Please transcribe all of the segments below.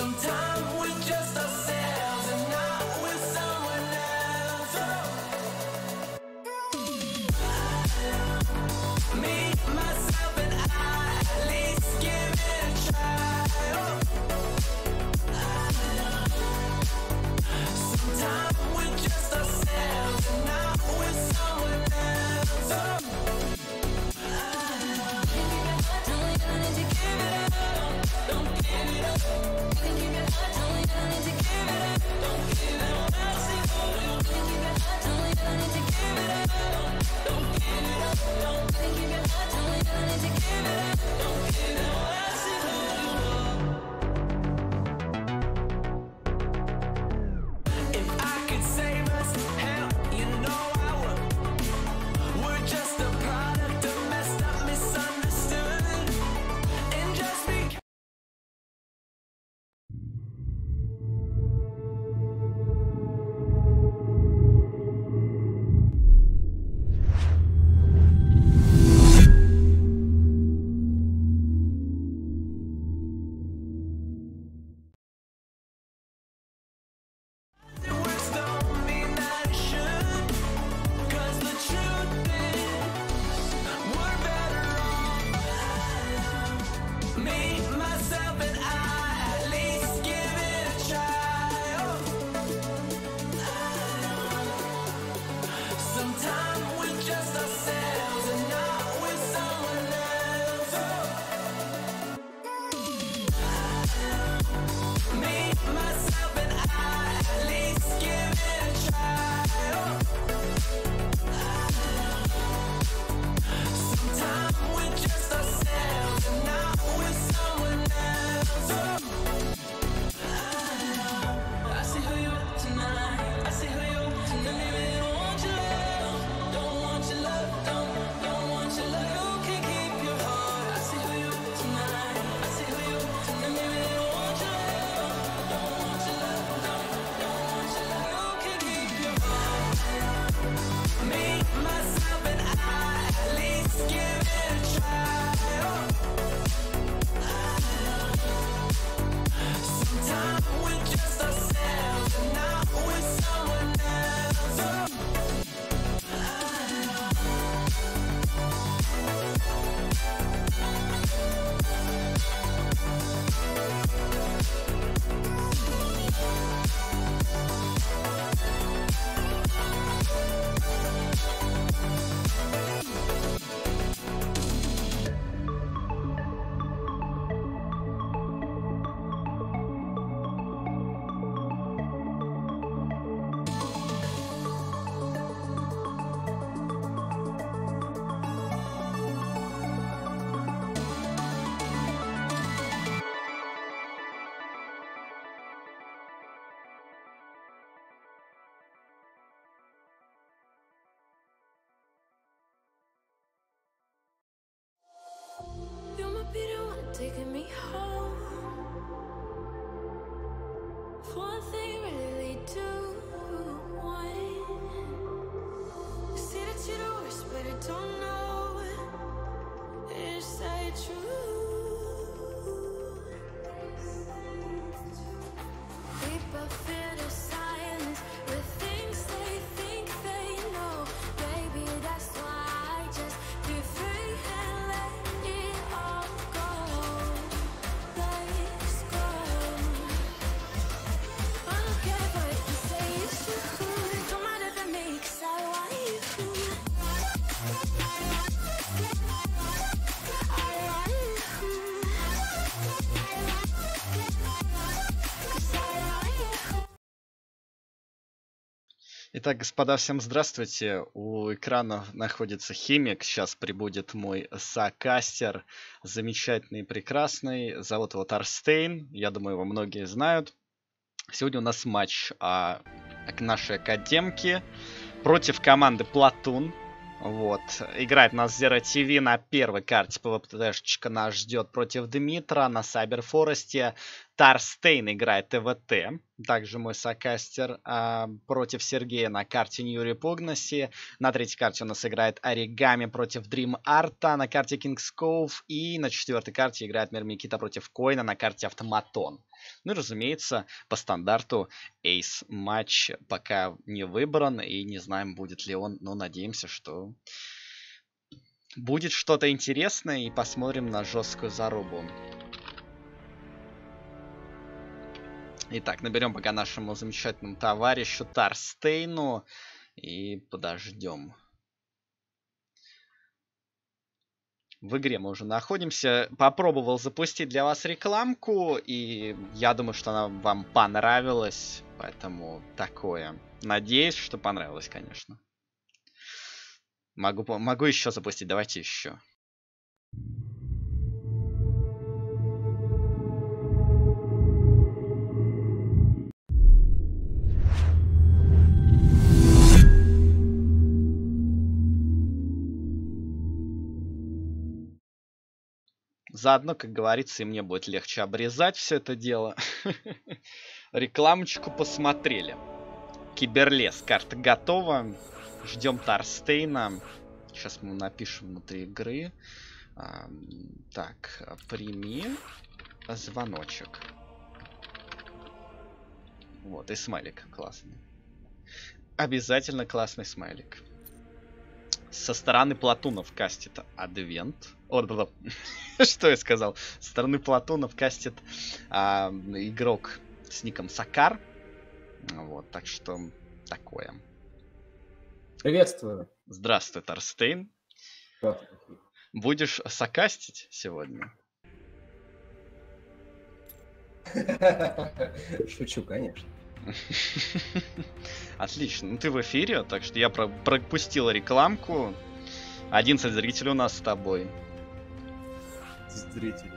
taking me home. One thing really do want. You say that you're the worst, but I don't know. Is that true? People fear the silence with things they think they know. Baby, that's why I just be free and let it all go. Let's go. I don't care what you say, it's true. Don't matter to me, 'cause I want you. Итак, господа, всем здравствуйте. У экрана находится Химик. Сейчас прибудет мой сокастер, замечательный и прекрасный. Зовут его Тарстейн. Я думаю, его многие знают. Сегодня у нас матч нашей академки против команды Платун. Вот. Играет нас Zero TV на первой карте. ПВП-шечка нас ждет против Дмитра на Сайберфоресте. Тарстейн играет ТВТ, также мой сокастер, против Сергея на карте New Repugnacy. На третьей карте у нас играет Оригами против Dream Art на карте King's Cove. И на четвертой карте играет Мирмикита против Коина на карте Автоматон. Ну и, разумеется, по стандарту Ace матч пока не выбран и не знаем, будет ли он, но надеемся, что будет что-то интересное и посмотрим на жесткую зарубу. Итак, наберем пока нашему замечательному товарищу Тарстейну и подождем. В игре мы уже находимся. Попробовал запустить для вас рекламку, и я думаю, что она вам понравилась. Поэтому такое. Надеюсь, что понравилось, конечно. Могу еще запустить. Давайте еще. Заодно, как говорится, и мне будет легче обрезать все это дело. Рекламочку посмотрели. Киберлес. Карта готова. Ждем Тарстейна. Сейчас мы напишем внутри игры. Так, прими звоночек. Вот, и смайлик классный. Обязательно классный смайлик. Со стороны Платунов кастит Адвент. Что я сказал? Со стороны Платунов кастит игрок с ником Сакар. Вот, так что такое. Приветствую. Здравствуй, Тарстейн. Будешь сокастить сегодня? Шучу, конечно. Отлично. Ну ты в эфире, так что я пропустил рекламку. 11 зрителей у нас с тобой. Зрители.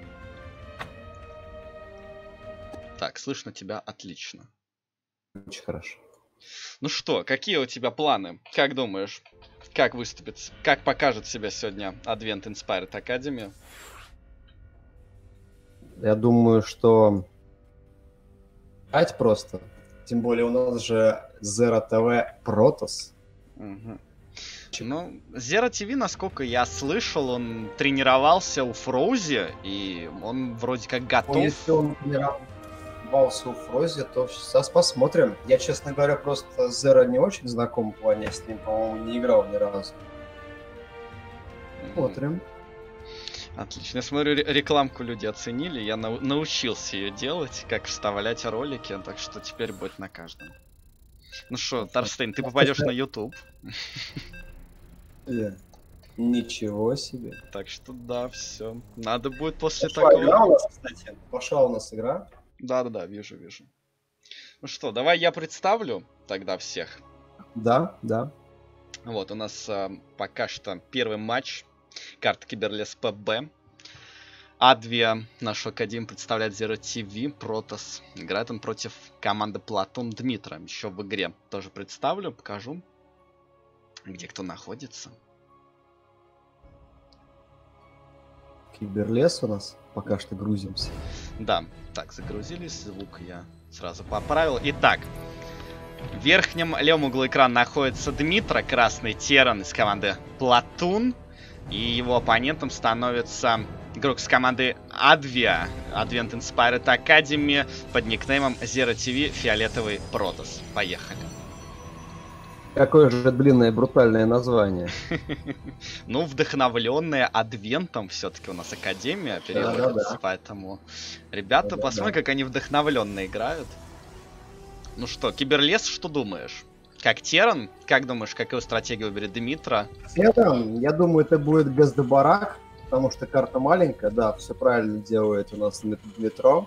Так, слышно тебя отлично. Очень хорошо. Ну что, какие у тебя планы? Как думаешь, как выступит, как покажет себя сегодня Advent Inspired Academy? Я думаю, что играть просто. Тем более у нас же Zero TV Protoss. Угу. Ну, Zero TV, насколько я слышал, он тренировался у Фроузи, и он вроде как готов. Ну, если он тренировался у Фроузи, то сейчас посмотрим. Я, честно говоря, просто с Zero не очень знаком в плане, с ним, по-моему, не играл ни разу. Смотрим. Отлично. Я смотрю, рекламку люди оценили. Я научился ее делать, как вставлять ролики, так что теперь будет на каждом. Ну что, Тарстейн, ты попадешь на YouTube. Ничего себе. Так что да, все. Надо будет после Пошла такого... игра у нас, кстати. Пошла у нас игра. Да-да-да, вижу. Ну что, давай я представлю тогда всех. Да. Вот, у нас пока что первый матч. Карта Киберлес ПБ. Адвия, нашу академию, представляет Zero TV, Protoss. Играет он против команды Платун Дмитра. Еще в игре тоже представлю, покажу, где кто находится. Киберлес у нас. Пока что грузимся. Да, так, загрузились. Звук я сразу поправил. Итак, в верхнем левом углу экрана находится Дмитра, красный терран из команды Платун. И его оппонентом становится игрок с команды Advia, Advent Inspired Academy, под никнеймом Zero TV, фиолетовый Protoss. Поехали. Какое же длинное брутальное название. Ну, вдохновленное Адвентом все-таки у нас Академия переводится, поэтому ребята, посмотрим, как они вдохновленно играют. Ну что, Киберлес, что думаешь? Как терран? Как думаешь, какую стратегию выберет Дмитра? Терран, я думаю, это будет Газдебарак, потому что карта маленькая, да, все правильно делает у нас метро.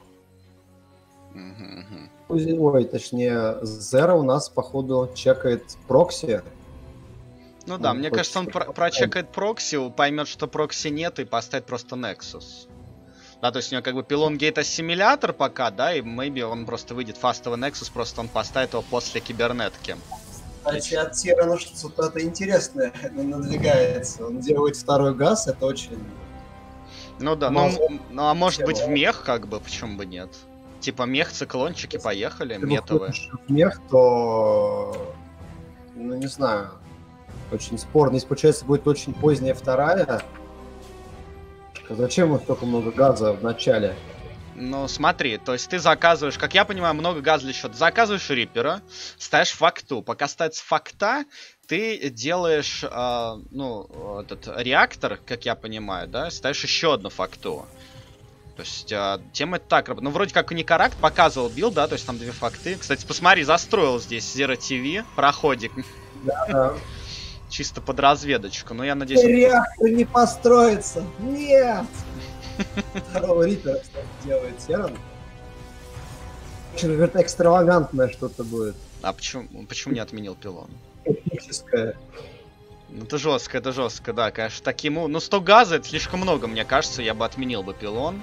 Ой, точнее, Zero у нас, походу, чекает прокси. Ну да, мне кажется, он прочекает прокси, поймет, что прокси нет, и поставит просто Nexus. Да, то есть у него как бы пилон гейт ассимилятор пока, да, и maybe он просто выйдет фастовый Nexus, просто он поставит его после кибернетки. Кстати, от Террана что-то интересное надвигается. Он делает второй газ, это очень... Ну да, Но ну а может быть в тема. мех, как бы, почему бы нет? Типа мех, циклончики, поехали, Если метовые. выходишь в мех, то, ну не знаю, очень спорно. Если, получается, будет очень поздняя вторая, зачем им столько много газа в начале? Ну, смотри, то есть ты заказываешь, как я понимаю, много газа для счета. Заказываешь рипера, ставишь факту. Пока ставится факта, ты делаешь, этот реактор, как я понимаю, да, ставишь еще одну факту. То есть тема это так работает. Ну, вроде как Уникаракт показывал билд, да, то есть там две факты. Кстати, посмотри, застроил здесь Zero TV, проходик. Да. Чисто под разведочку. Но я надеюсь... Реактор не построится! Нет! Второго рипера, кстати, делает Серан. Очень какое-то экстравагантное что-то будет. А почему не отменил пилон? Эпическое. Ну, это жестко, да, конечно. Таким... Ну, 100 газа это слишком много, мне кажется, я бы отменил бы пилон.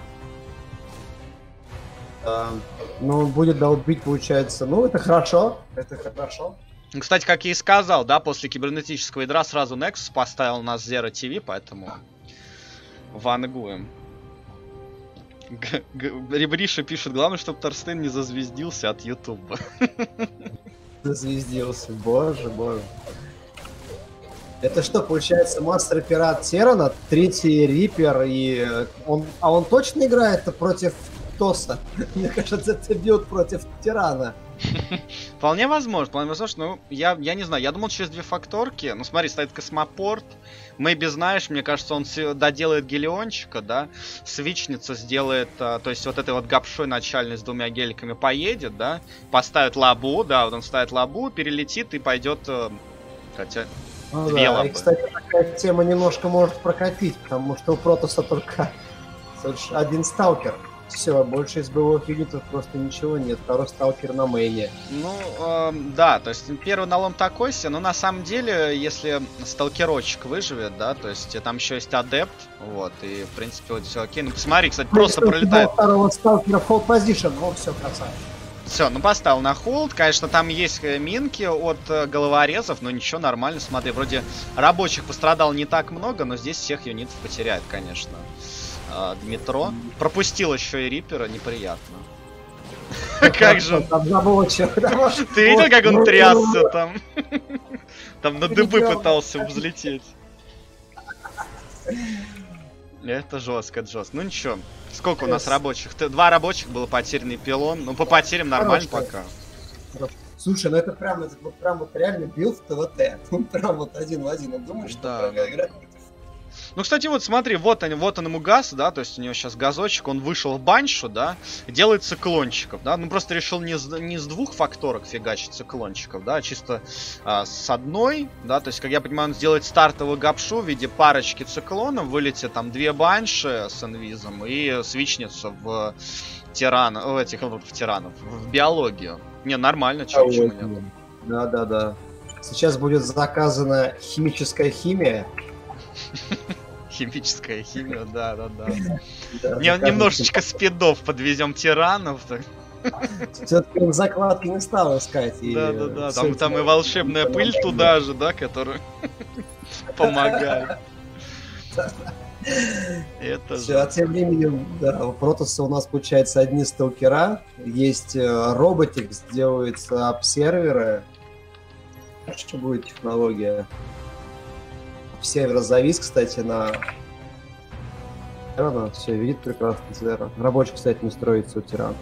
Ну, будет долбить, получается. Ну, это хорошо. Это хорошо. Ну, кстати, как я и сказал, да, после кибернетического ядра сразу Nexus поставил на Zero TV, поэтому вангуем. Ребриша пишет, главное, чтобы Торстейн не зазвездился от Ютуба. Зазвездился, боже. Это что, получается, Мастер Пират Терана, третий Рипер, и он точно играет против Тоса? Мне кажется, это билд против Тирана. Вполне возможно, ну, я не знаю, я думал через две факторки, ну, смотри, стоит космопорт, Мэйби, знаешь, мне кажется, он доделает гелиончика, да, свичница сделает, то есть вот этой вот гапшой начальной с двумя геликами поедет, да, поставит лабу, да, вот он ставит лабу, перелетит и пойдет, хотя... Ну, две да. лабы. И, кстати, такая тема немножко может прокатить, потому что у Протоса только один сталкер. Все, больше из боевых юнитов просто ничего нет. Второй сталкер на мейне. Ну, да, то есть первый налом такой себе, но на самом деле, если сталкерочек выживет, да, то есть там еще есть адепт, вот, и в принципе вот все окей. Ну, посмотри, кстати, просто пролетает. Второго сталкера в hold position, ну все, красавчик. Все, ну поставил на холд. Конечно, там есть минки от головорезов, но ничего, нормально. Смотри, вроде рабочих пострадал не так много, но здесь всех юнитов потеряет, конечно. Дмитро. Пропустил еще и Рипера, неприятно. Как же он... Ты видел, как он трясся там? Там на дыбы пытался взлететь. Это жестко, это жестко. Ну ничего. Сколько у нас рабочих? Два рабочих было потерянный пилон. Ну по потерям нормально пока. Слушай, ну это прям вот реально билд в ТВТ. Ну прям вот один в один. Он думает, что играть. Ну, кстати, вот смотри, вот он ему газ, да, то есть у него сейчас газочек, он вышел в баншу, да, делает циклончиков, да, ну просто решил не с двух факторок фигачить циклончиков, да, а чисто с одной, да, то есть, как я понимаю, он сделает стартовую гапшу в виде парочки циклонов, вылетит там две банши с инвизом и свичнется в тиранов, в биологию. Не, нормально, чего нет. Да. Сейчас будет заказана химическая химия. Химическая химия, да. Немножечко спидов подвезем тиранов. Все-таки закладки не стал искать. Да. Там и волшебная пыль туда же, да, которая помогает. Это все, а тем временем, да, у Протоса у нас получается одни сталкера, есть роботик, сделаются обсерверы. Что будет технология? Сервер завис, кстати, на... Тирана. Все, видит прекрасно Зеро. Рабочий, кстати, не строится у Тирана.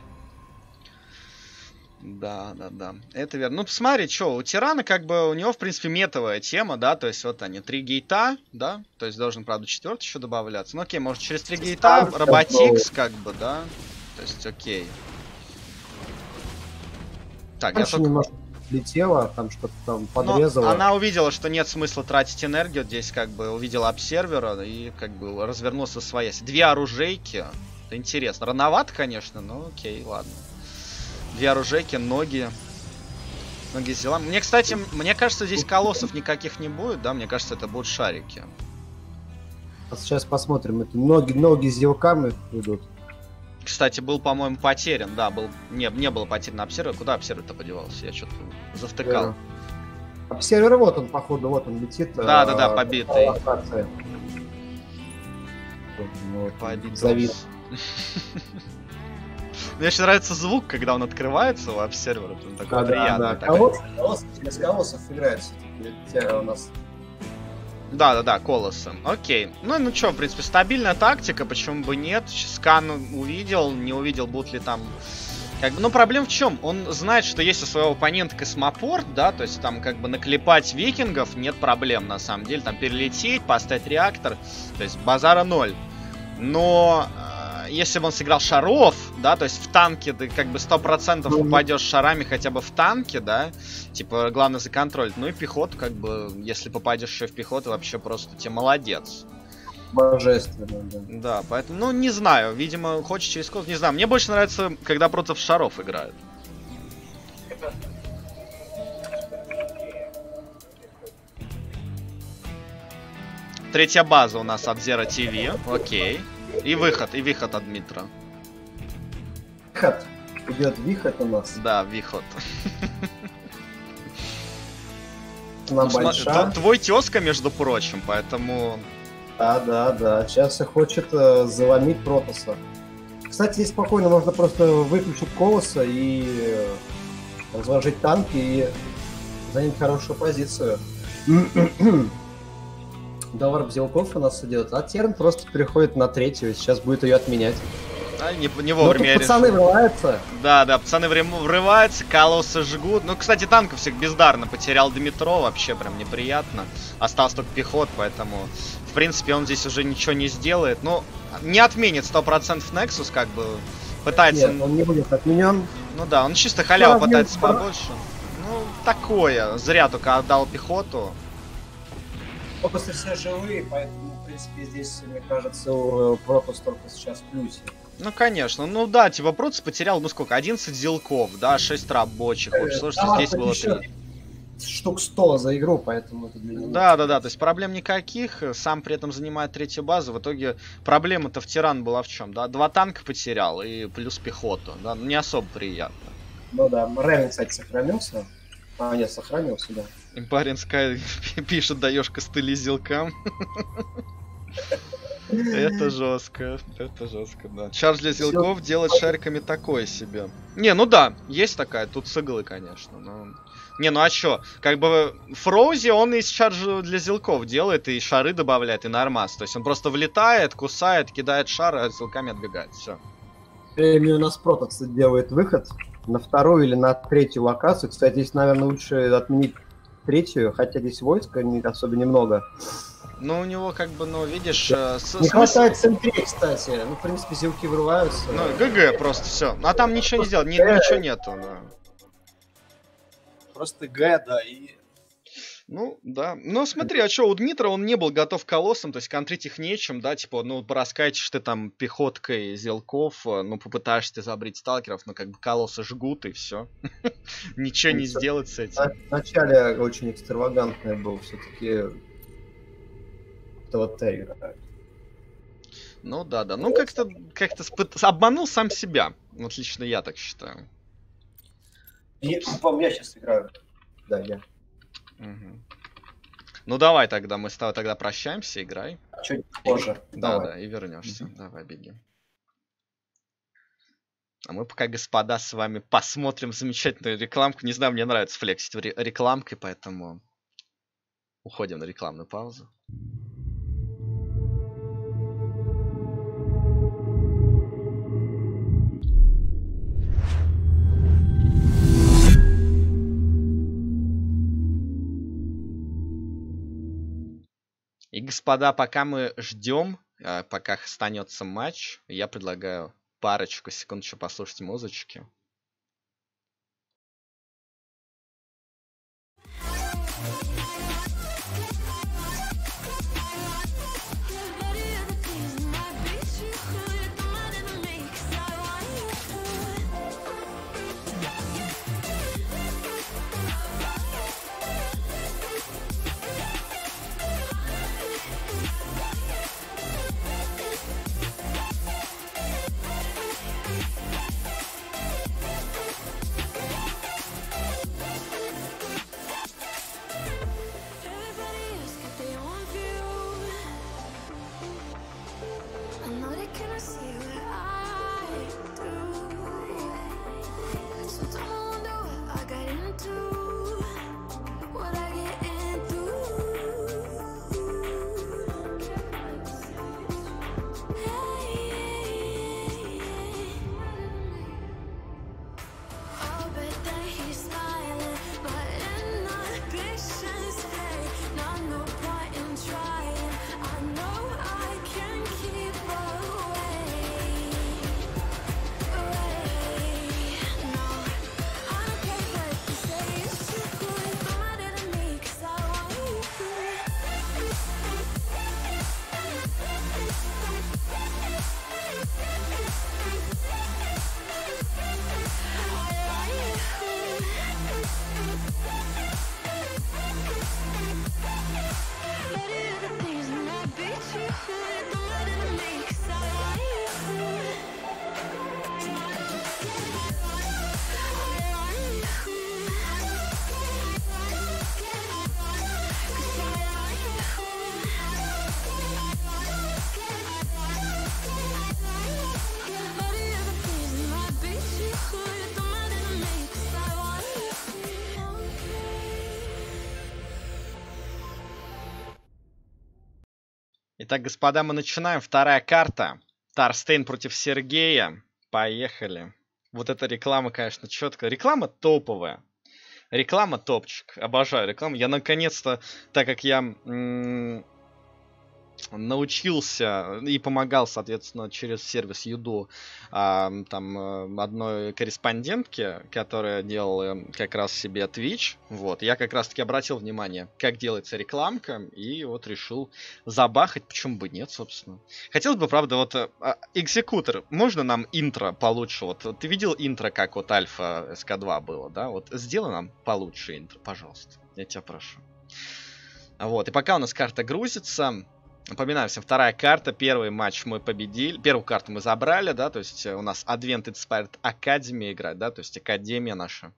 Да. Это верно. Ну, посмотри, что, у Тирана, как бы, у него, в принципе, метовая тема, да, то есть вот они, 3 гейта, да, то есть должен, правда, 4-й еще добавляться. Ну, окей, может, через 3 гейта, роботикс, как бы, да, то есть окей. Так, я только... Летела, там что-то там подрезала. Но она увидела, что нет смысла тратить энергию здесь, как бы увидела обсервера и как бы развернулся своясь. 2 оружейки. Это интересно. Рановато, конечно, но окей, ладно. 2 оружейки, ноги взяла. Мне, кстати, мне кажется, здесь колоссов никаких не будет, да? Мне кажется, это будут шарики. Сейчас посмотрим. Это ноги с зелками идут. Кстати, был, по-моему, потерян, да, был... Не было потерян обсервер. Куда обсервер-то подевался? Я что-то завтыкал. Обсервер, вот он, походу, вот он летит. Да, побитый. Ну, Победос. завидно. Мне очень нравится звук, когда он открывается у веб-сервера. Он такой приятный. Через колоссов играет все-таки. У нас Да, колоссы. Окей. Ну что, в принципе, стабильная тактика, почему бы нет? Скан увидел, не увидел, будут ли там... Ну, проблема в чем? Он знает, что есть у своего оппонента космопорт, да, то есть там как бы наклепать викингов нет проблем, на самом деле. Там перелететь, поставить реактор, то есть базара ноль. Но... Если бы он сыграл шаров, да, то есть в танке ты как бы 100% упадешь шарами хотя бы в танке, да, типа главное законтролить. Ну и пехоту, как бы, если попадешь еще в пехоту, вообще просто тебе молодец. божественно, да. Да, поэтому, ну не знаю, видимо, хочет через код, не знаю. Мне больше нравится, когда против шаров играют. Третья база у нас от Zero TV, окей. И выход от Дмитра. Выход. Идет выход у нас. Да, выход. Она большая. Твой тезка, между прочим, поэтому... Да. Сейчас и хочет заломить Протоса. Кстати, здесь спокойно можно просто выключить колосса и разложить танки и занять хорошую позицию. Да, варп Зелков у нас идет, а Терн просто переходит на третью, и сейчас будет ее отменять. А, не вовремя. Ну, пацаны врываются. Да, пацаны врываются, колоссы жгут. Ну, кстати, танков всех бездарно потерял Дмитро, вообще прям неприятно. Осталось только пехот, поэтому, в принципе, он здесь уже ничего не сделает. Ну, не отменит 100% Nexus, как бы, пытается... Нет, он не будет отменен. Ну да, он чисто халяву пытается побольше. Ну, такое. Зря только отдал пехоту. Фокусы все живые, поэтому, в принципе, здесь, мне кажется, Протос только сейчас в плюсе. Ну, конечно. Ну да, типа, Протос потерял, ну сколько, 11 зелков, да, 6 рабочих. Общее, что здесь было 3. Штук 100 за игру, поэтому это для него... Да, то есть проблем никаких, сам при этом занимает третью базу. В итоге проблема-то в Тиран была в чем, да? 2 танка потерял и плюс пехоту, да, не особо приятно. Ну да, Ревен, кстати, сохранился. А, нет, сохранился, да. Парень Скай пишет, даешь костыли зелкам. Это жестко, да. Чардж для зелков делать шариками такое себе. Не, ну да, есть такая, тут с иглы, конечно, но... Не, ну а чё? Как бы Фроузи, он из чарджа для зелков делает, и шары добавляет, и нормас. То есть он просто влетает, кусает, кидает шар, а зелками отбегает, все. Времени у нас Протокс делает выход на вторую или на третью локацию. Кстати, здесь, наверное, лучше отменить третью, хотя здесь войска особо немного. Ну, у него как бы, ну, видишь... Не хватает центрей, кстати. Ну, в принципе, зелки вырываются. Ну, ГГ просто, все. А там ничего не сделать, ничего нету, да. Просто Г, да, и... Ну, да. Ну, смотри, а что, у Дмитра он не был готов к колоссам, то есть контрить их нечем, да, типа, ну, пораскачешь ты там пехоткой зелков, ну, попытаешься забрить сталкеров, но как бы колоссы жгут, и все. Ничего не сделать с этим. Вначале очень экстравагантный был все-таки ТВТ играет. Ну, да. Ну, как-то обманул сам себя. Вот лично я так считаю. Я сейчас играю. Да, я. Угу. Ну давай тогда, мы с тобой тогда прощаемся, играй. Чуть позже. Да, и вернешься. Давай, беги. А мы пока, господа, с вами посмотрим замечательную рекламку. Не знаю, мне нравится флексить рекламкой, поэтому уходим на рекламную паузу. И, господа, пока мы ждем, пока останется матч, я предлагаю парочку секунд еще послушать музычки. Итак, господа, мы начинаем. Вторая карта. Тарстейн против Сергея. Поехали. Вот эта реклама, конечно, четкая. Реклама топовая. Реклама топчик. Обожаю рекламу. Я наконец-то, так как я научился и помогал, соответственно, через сервис Юду там одной корреспондентке, которая делала как раз себе Twitch. Вот, я как раз-таки обратил внимание, как делается рекламка, и вот решил забахать, почему бы нет, собственно. Хотелось бы, правда, вот экзекутор, можно нам интро получше? Вот ты видел интро, как вот Альфа СК2 было, да? Вот сделай нам получше интро, пожалуйста. Я тебя прошу. Вот, и пока у нас карта грузится, напоминаю всем, вторая карта, первый матч мы победили, первую карту мы забрали, да, то есть у нас Advent Inspired Academy играет, да, то есть Академия наша.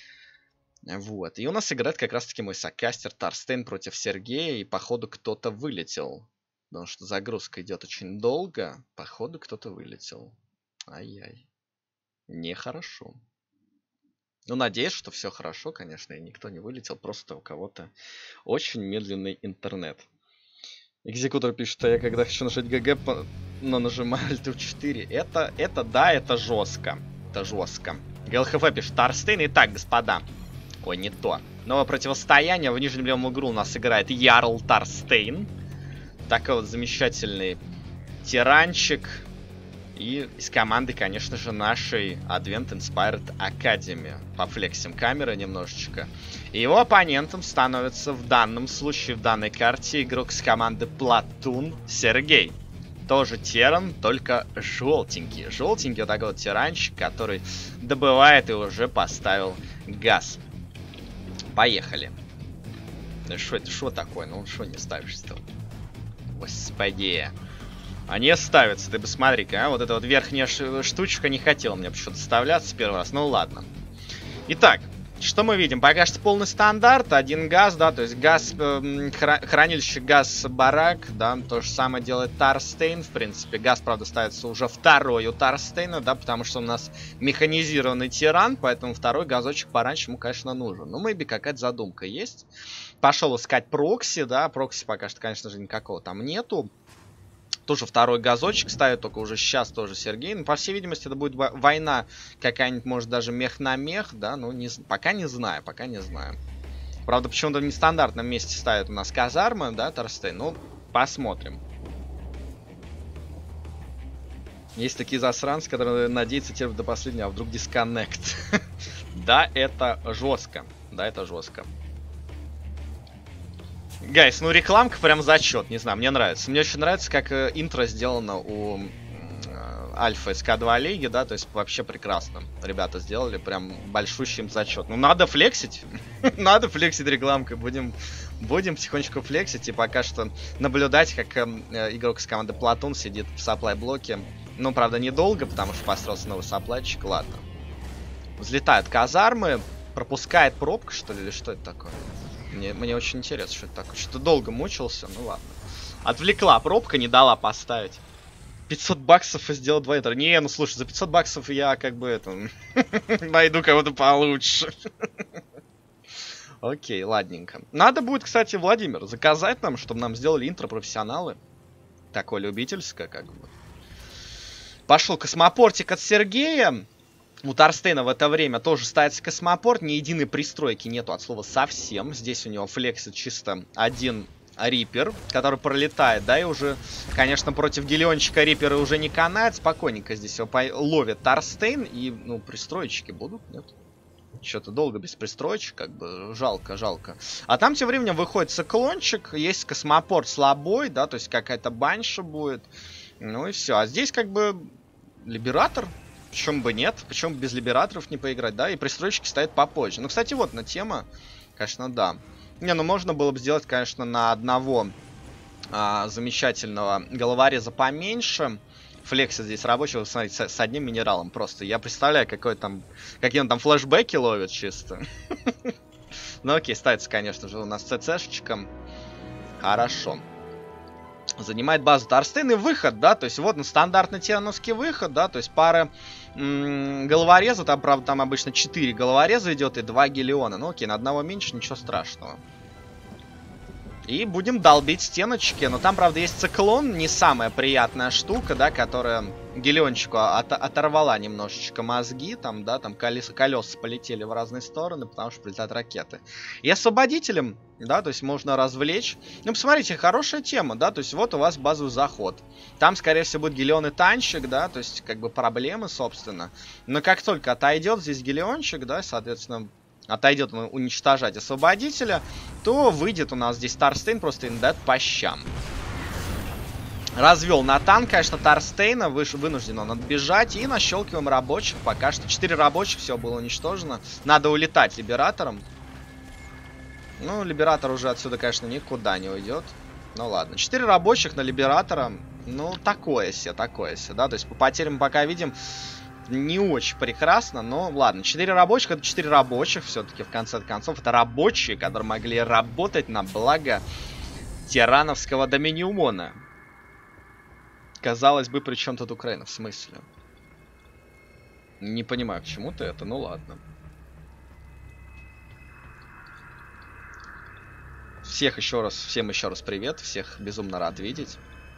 Вот, и у нас играет как раз-таки мой сокастер Тарстейн против Сергея, и походу кто-то вылетел, потому что загрузка идет очень долго, походу кто-то вылетел. Ай-яй, нехорошо. Ну, надеюсь, что все хорошо, конечно, и никто не вылетел, просто у кого-то очень медленный интернет. Экзекутор пишет, что я когда хочу нажать ГГ, но нажимаю Alt F4. Это жестко. Это жестко. ГЛХФ пишет, Тарстейн. Итак, господа. Ой, не то. Новое противостояние. В нижнем левом углу у нас играет Ярл Тарстейн. Такой вот замечательный тиранчик. И из команды, конечно же, нашей Advent Inspired Academy. Пофлексим камеры немножечко. И его оппонентом становится в данном случае, в данной карте, игрок с команды Platoon Сергей. Тоже теран, только желтенький. Желтенький вот такой вот тиранчик, который добывает и уже поставил газ. Поехали. Да что это, что такое? Ну что не ставишь-то? Господи. А не ставится, ты посмотри-ка, а? Вот эта вот верхняя штучка не хотела мне почему-то вставляться первый раз, ну ладно. Итак, что мы видим? Пока что полный стандарт, один газ, да, то есть газ, хранилище газ-барак, да, то же самое делает Тарстейн, в принципе. Газ, правда, ставится уже второй у Тарстейна, да, потому что у нас механизированный тиран, поэтому второй газочек пораньше ему, конечно, нужен. Ну, maybe какая-то задумка есть. Пошел искать прокси, да, прокси пока что, конечно же, никакого там нету. Тоже второй газочек ставит, только уже сейчас тоже Сергей. Ну, по всей видимости, это будет война какая-нибудь, может, даже мех на мех, да, ну, пока не знаю, пока не знаю. Правда, почему-то в нестандартном месте ставят у нас казармы, да, Тарстейн, ну, посмотрим. Есть такие засранцы, которые надеются терпеть до последнего, а вдруг дисконнект. Да, это жестко, да, это жестко. Гайс, ну рекламка прям зачет, не знаю, мне нравится. Мне очень нравится, как интро сделано у Альфа СК2 лиги, да, то есть вообще прекрасно. Ребята сделали прям большущий им зачет. Ну надо флексить, надо флексить рекламкой, будем потихонечку флексить и пока что наблюдать, как игрок с команды Platoon сидит в сапплай-блоке. Ну, правда, недолго, потому что построился новый сапплайчик, ладно. Взлетают казармы, пропускает пробка, что ли, или что это такое? Мне очень интересно, что это такое. Что-то долго мучился, ну ладно. Отвлекла пробка, не дала поставить. 500 баксов и сделал 2 интро. Не, ну слушай, за 500 баксов я как бы это... найду кого-то получше. Окей, ладненько. Надо будет, кстати, Владимир, заказать нам, чтобы нам сделали интро профессионалы. Такое любительское, как бы. Пошел космопортик от Сергея. У Тарстейна в это время тоже ставится космопорт. Ни единой пристройки нету от слова совсем. Здесь у него флексит чисто один Риппер, который пролетает. Да, и уже, конечно, против Гелиончика Риппера уже не канает. Спокойненько здесь его ловит Тарстейн. И, ну, пристроечки будут, нет? Что-то долго без пристроечек, как бы, жалко, жалко. А там тем временем выходит циклончик. Есть космопорт слабой, да, то есть какая-то банша будет. Ну и все. А здесь как бы либератор. Почему бы нет? Почему бы без либераторов не поиграть, да? И пристройщики стоят попозже. Ну, кстати, вот на тема, конечно, да. Не, ну можно было бы сделать, конечно, на одного замечательного головореза поменьше. Флекса здесь рабочего, смотрите, с одним минералом просто. Я представляю, какие он там флешбеки ловит чисто. Ну окей, ставится, конечно же, у нас ЦЦшечка. Хорошо. Занимает базу Тарстейн и выход, да, то есть вот на стандартный тирановский выход, да, то есть пара головореза, там, правда, там обычно 4 головореза идет и 2 гелиона. Ну окей, на одного меньше, ничего страшного. И будем долбить стеночки. Но там, правда, есть циклон. Не самая приятная штука, да, которая Гелиончику оторвала немножечко мозги. Там, да, там колеса полетели в разные стороны, потому что прилетают ракеты. И освободителем, да, то есть можно развлечь. Ну, посмотрите, хорошая тема, да, то есть вот у вас базовый заход. Там, скорее всего, будет Гелион и танчик, да, то есть как бы проблемы, собственно. Но как только отойдет здесь Гелиончик, да, соответственно... Отойдет он уничтожать освободителя, то выйдет у нас здесь Тарстейн, просто им дает по щам. Развел на танк, конечно, Тарстейна, вынужден он отбежать. И нащелкиваем рабочих. Пока что 4 рабочих, все было уничтожено. Надо улетать Либератором. Ну, Либератор уже отсюда, конечно, никуда не уйдет. Ну ладно, 4 рабочих на Либератора. Ну, такое себе, да. То есть по потерям пока видим... Не очень прекрасно, но ладно. 4 рабочих, это 4 рабочих все-таки, в конце концов. Это рабочие, которые могли работать на благо тирановского доминиона. Казалось бы, при чем тут Украина? В смысле? Не понимаю, к чему-то это, ну ладно. Всем еще раз привет, всех безумно рад видеть.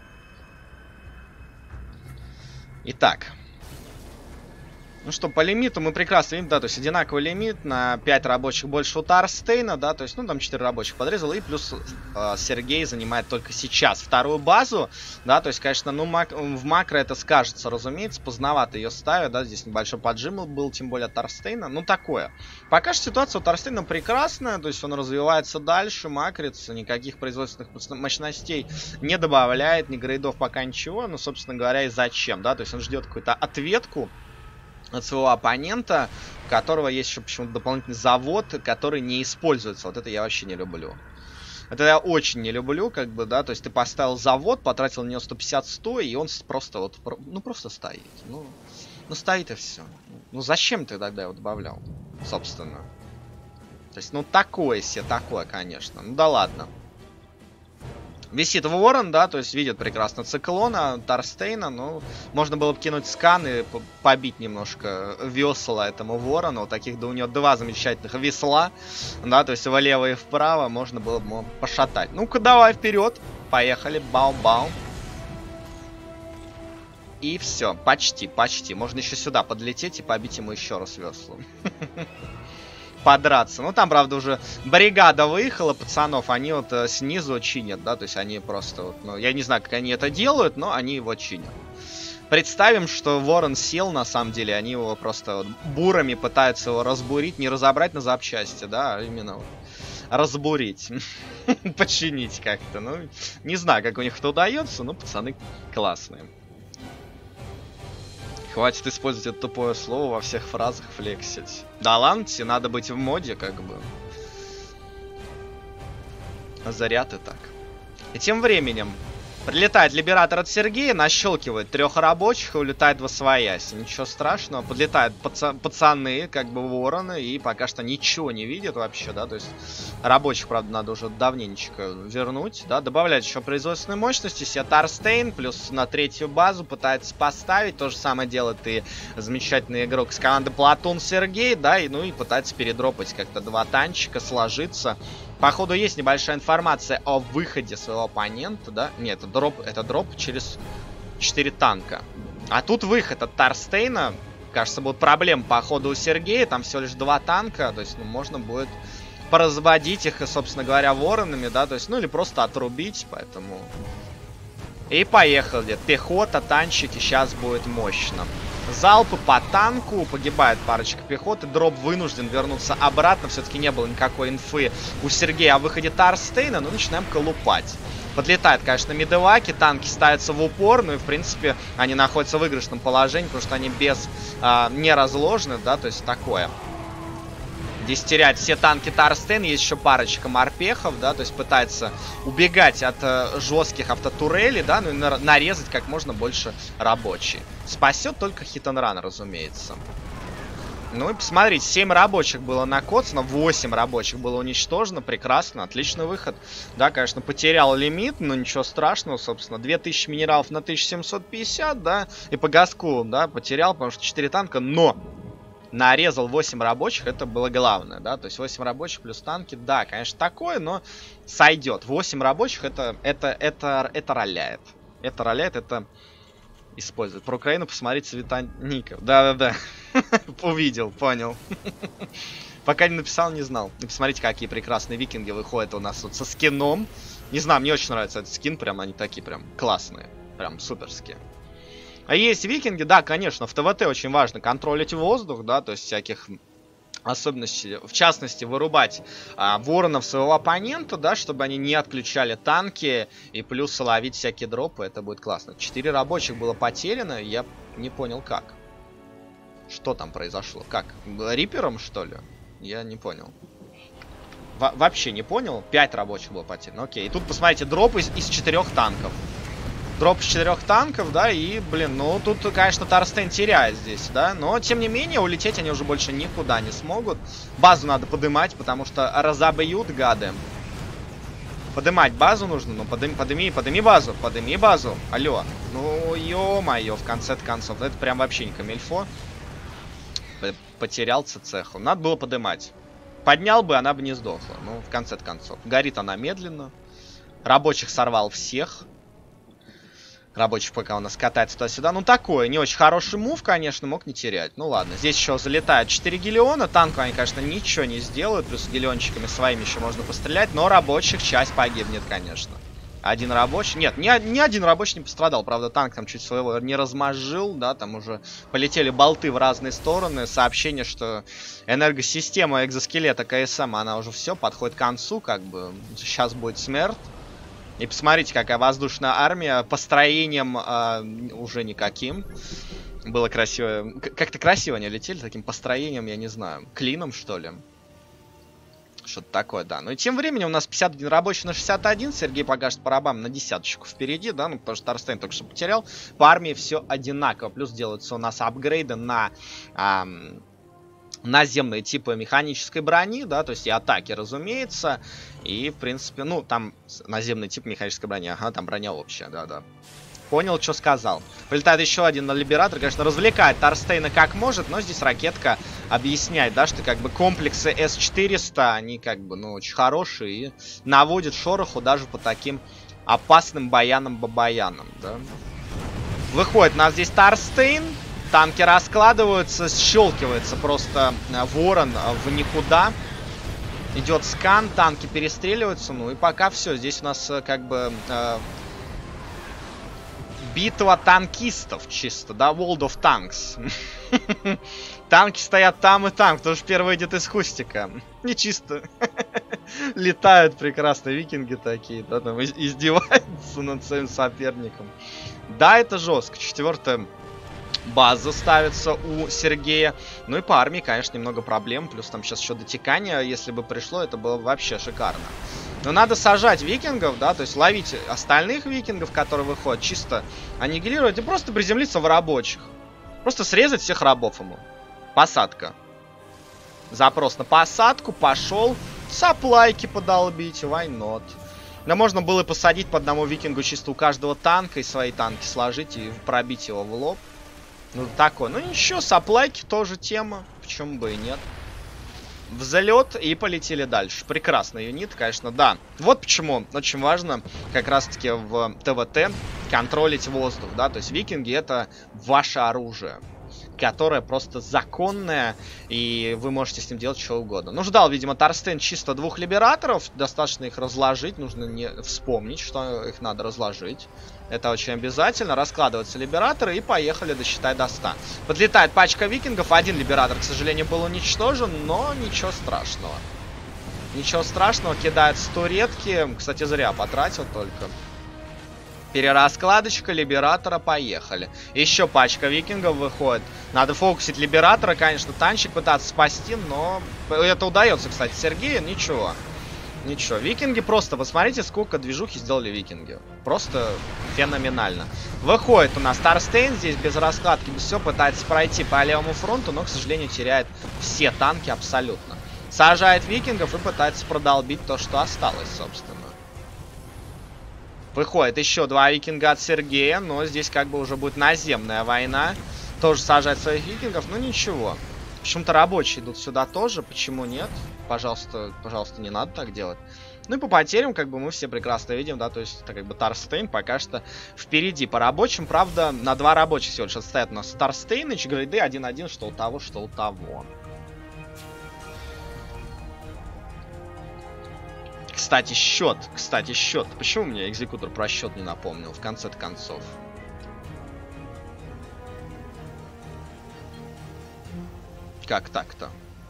Итак. Ну что, по лимиту мы прекрасно видим, да, то есть одинаковый лимит, на 5 рабочих больше у Тарстейна, да, то есть, ну, там 4 рабочих подрезал, и плюс Сергей занимает только сейчас вторую базу, да, то есть, конечно, ну, в макро это скажется, разумеется, поздновато ее ставят, да, здесь небольшой поджим был, тем более от Тарстейна, ну, такое. Пока что ситуация у Тарстейна прекрасная, то есть, он развивается дальше, макрится, никаких производственных мощностей не добавляет, ни грейдов пока ничего, ну, собственно говоря, и зачем, да, то есть, он ждет какую-то ответку от своего оппонента, у которого есть еще почему-то дополнительный завод, который не используется. Вот это я вообще не люблю. Это я очень не люблю, как бы, да, то есть ты поставил завод, потратил на него 150-100, и он просто вот, ну, просто стоит. Ну стоит и все. Ну, зачем ты тогда его добавлял, собственно? То есть, ну, такое себе, такое, конечно. Ну, да ладно. Висит Ворон, да, то есть видит прекрасно циклона, Тарстейна, ну, можно было бы кинуть скан и побить немножко весла этому Ворону, вот таких, да, у него 2 замечательных весла, да, то есть влево и вправо можно было бы пошатать. Ну-ка, давай вперед, поехали, бау-бау. И все, почти, можно еще сюда подлететь и побить ему еще раз веслом. Подраться. Ну, там, правда, уже бригада выехала, пацанов, они вот снизу чинят, да, то есть они просто, вот, ну, я не знаю, как они это делают, но они его чинят. Представим, что Ворон сел, на самом деле, они его просто вот бурами пытаются его разбурить, не разобрать на запчасти, да, а именно вот разбурить, починить как-то, ну, не знаю, как у них это удается, но пацаны классные. Хватит использовать это тупое слово во всех фразах, флексить. Да ладно, тебе надо быть в моде, как бы. Заряд и так. И тем временем прилетает Либератор от Сергея, нащелкивает 3 рабочих и улетает во своясь. Ничего страшного. Подлетают пацаны, как бы вороны, и пока что ничего не видят вообще, да. То есть рабочих, правда, надо уже давненечко вернуть, да. Добавлять еще производственной мощности. Себе Тарстейн, плюс на 3-ю базу пытается поставить. То же самое делает и замечательный игрок с команды Платун Сергей, да. И, ну и пытается передропать как-то 2 танчика, сложиться. Походу есть небольшая информация о выходе своего оппонента, да? Нет, это дроп через 4 танка. А тут выход от Тарстейна. Кажется, будут проблемы по ходу у Сергея. Там всего лишь 2 танка. То есть, ну, можно будет поразводить их, собственно говоря, воронами, да? То есть, ну, или просто отрубить, поэтому... И поехали. Пехота, танчики, сейчас будет мощно. Залпы по танку, погибает парочка пехоты, дроп вынужден вернуться обратно, все-таки не было никакой инфы у Сергея о выходе Тарстейна, но начинаем колупать. Подлетает, конечно, медеваки, танки ставятся в упор, ну и, в принципе, они находятся в выигрышном положении, потому что они не разложены, да, то есть такое. Здесь терять все танки Тарстейн, есть еще парочка морпехов, да, то есть пытается убегать от жестких автотурелей, да, ну и нарезать как можно больше рабочие. Спасет только хит-н-ран, разумеется. Ну и посмотрите, 7 рабочих было накоцано, 8 рабочих было уничтожено, прекрасно, отличный выход. Да, конечно, потерял лимит, но ничего страшного, собственно, 2000 минералов на 1750, да, и по газку, да, потерял, потому что 4 танка, но нарезал 8 рабочих, это было главное, да, то есть 8 рабочих плюс танки, да, конечно, такое, но сойдет. 8 рабочих, это роляет. Это роляет, это использует. Про Украину посмотреть цвета ников. Да-да-да, увидел, понял. Пока не написал, не знал. И посмотрите, какие прекрасные викинги выходят у нас вот со скином. Не знаю, мне очень нравится этот скин, прям они такие прям классные, прям суперские. А есть викинги, да, конечно, в ТВТ очень важно контролить воздух, да, то есть всяких особенностей, в частности, вырубать воронов своего оппонента, да, чтобы они не отключали танки и плюс ловить всякие дропы, это будет классно. 4 рабочих было потеряно, я не понял как. Что там произошло? Как? Рипером, что ли? Я не понял. Вообще не понял. 5 рабочих было потеряно. Окей, и тут, посмотрите, дроп из 4 танков. Дроп из 4 танков, да, и, блин, ну, тут, конечно, Торстейн теряет здесь, да, но, тем не менее, улететь они уже больше никуда не смогут. Базу надо подымать, потому что разобьют, гады. Подымать базу нужно, ну, подыми базу, алло. Ну, ё-моё, в конце концов, это прям вообще не камильфо. Потерял цеху, надо было подымать. Поднял бы, она бы не сдохла, ну, в конце концов. Горит она медленно. Рабочих сорвал всех. Рабочих пока у нас катается туда-сюда. Ну, такое, не очень хороший мув, конечно, мог не терять. Ну, ладно. Здесь еще залетают 4 гелиона. Танку они, конечно, ничего не сделают. Плюс гелиончиками своими еще можно пострелять. Но рабочих часть погибнет, конечно. Один рабочий. Нет, ни один рабочий не пострадал. Правда, танк там чуть своего не размозжил. Да, там уже полетели болты в разные стороны. Сообщение, что энергосистема экзоскелета КСМ, она уже все, подходит к концу. Как бы сейчас будет смерть. И посмотрите, какая воздушная армия. Построением уже никаким. Было красиво. Как-то красиво они летели таким построением, я не знаю. Клином, что ли? Что-то такое, да. Ну и тем временем у нас 51 рабочий на 61. Сергей покажет по рабам на десяточку впереди, да. Ну, потому что Торстейн только что потерял. По армии все одинаково. Плюс делаются у нас апгрейды на... наземные типы механической брони, да, то есть и атаки, разумеется, и, в принципе, ну, там наземный тип механической брони, ага, там броня общая, да-да. Понял, что сказал. Прилетает еще один на Либератор, конечно, развлекает Торстейна как может, но здесь ракетка объясняет, да, что как бы комплексы С-400, они как бы, ну, очень хорошие и наводят шороху даже по таким опасным баянам-бабаянам, да. Выходит у нас здесь Торстейн. Танки раскладываются, щелкивается просто ворон в никуда. Идет скан, танки перестреливаются. Ну и пока все. Здесь у нас как бы битва танкистов чисто, да, World of Tanks. Танки стоят там и там, кто же первый идет из кустика. Не чисто. Летают прекрасные викинги такие, да, там издеваются над своим соперником. Да, это жестко. 4-я база ставится у Сергея. Ну и по армии, конечно, немного проблем. Плюс там сейчас еще дотекание. Если бы пришло, это было бы вообще шикарно. Но надо сажать викингов, да, то есть ловить остальных викингов, которые выходят, чисто аннигилировать и просто приземлиться в рабочих. Просто срезать всех рабов ему. Посадка. Запрос на посадку, пошел. Саплайки подолбить, why not? Да можно было и посадить по одному викингу чисто у каждого танка и свои танки сложить и пробить его в лоб. Ну, такое. Ну, ничего, саплайки тоже тема. Почему бы и нет. Взлет и полетели дальше. Прекрасный юнит, конечно, да. Вот почему очень важно как раз-таки в ТВТ контролить воздух, да. То есть викинги — это ваше оружие, которое просто законное, и вы можете с ним делать что угодно. Ну, ждал, видимо, Торстейн чисто 2 либераторов. Достаточно их разложить. Нужно не вспомнить, что их надо разложить. Это очень обязательно. Раскладываются либераторы и поехали, досчитай до 100. Подлетает пачка викингов. Один либератор, к сожалению, был уничтожен, но ничего страшного. Ничего страшного. Кидает с туретки. Кстати, зря потратил только. Перераскладочка либератора, поехали. Еще пачка викингов выходит. Надо фокусить либератора, конечно, танчик пытаться спасти, но это удается, кстати, Сергею. Ничего. Ничего. Викинги просто, посмотрите, сколько движухи сделали викинги. Просто феноменально. Выходит у нас Торстейн здесь без раскладки, без всего, пытается пройти по левому фронту, но, к сожалению, теряет все танки абсолютно. Сажает викингов и пытается продолбить то, что осталось, собственно. Выходит еще 2 викинга от Сергея, но здесь как бы уже будет наземная война. Тоже сажать своих викингов, ну ничего. Почему-то рабочие идут сюда тоже. Почему нет? Пожалуйста, пожалуйста, не надо так делать. Ну и по потерям, как бы, мы все прекрасно видим, да, то есть, это как бы Тарстейн пока что впереди. По рабочим, правда, на 2 рабочих всего лишь отстоят у нас Тарстейн и Чгрейды 1-1, что у того, что у того. Кстати, счет. Почему мне экзекутор про счет не напомнил в конце-то концов? Как так-то?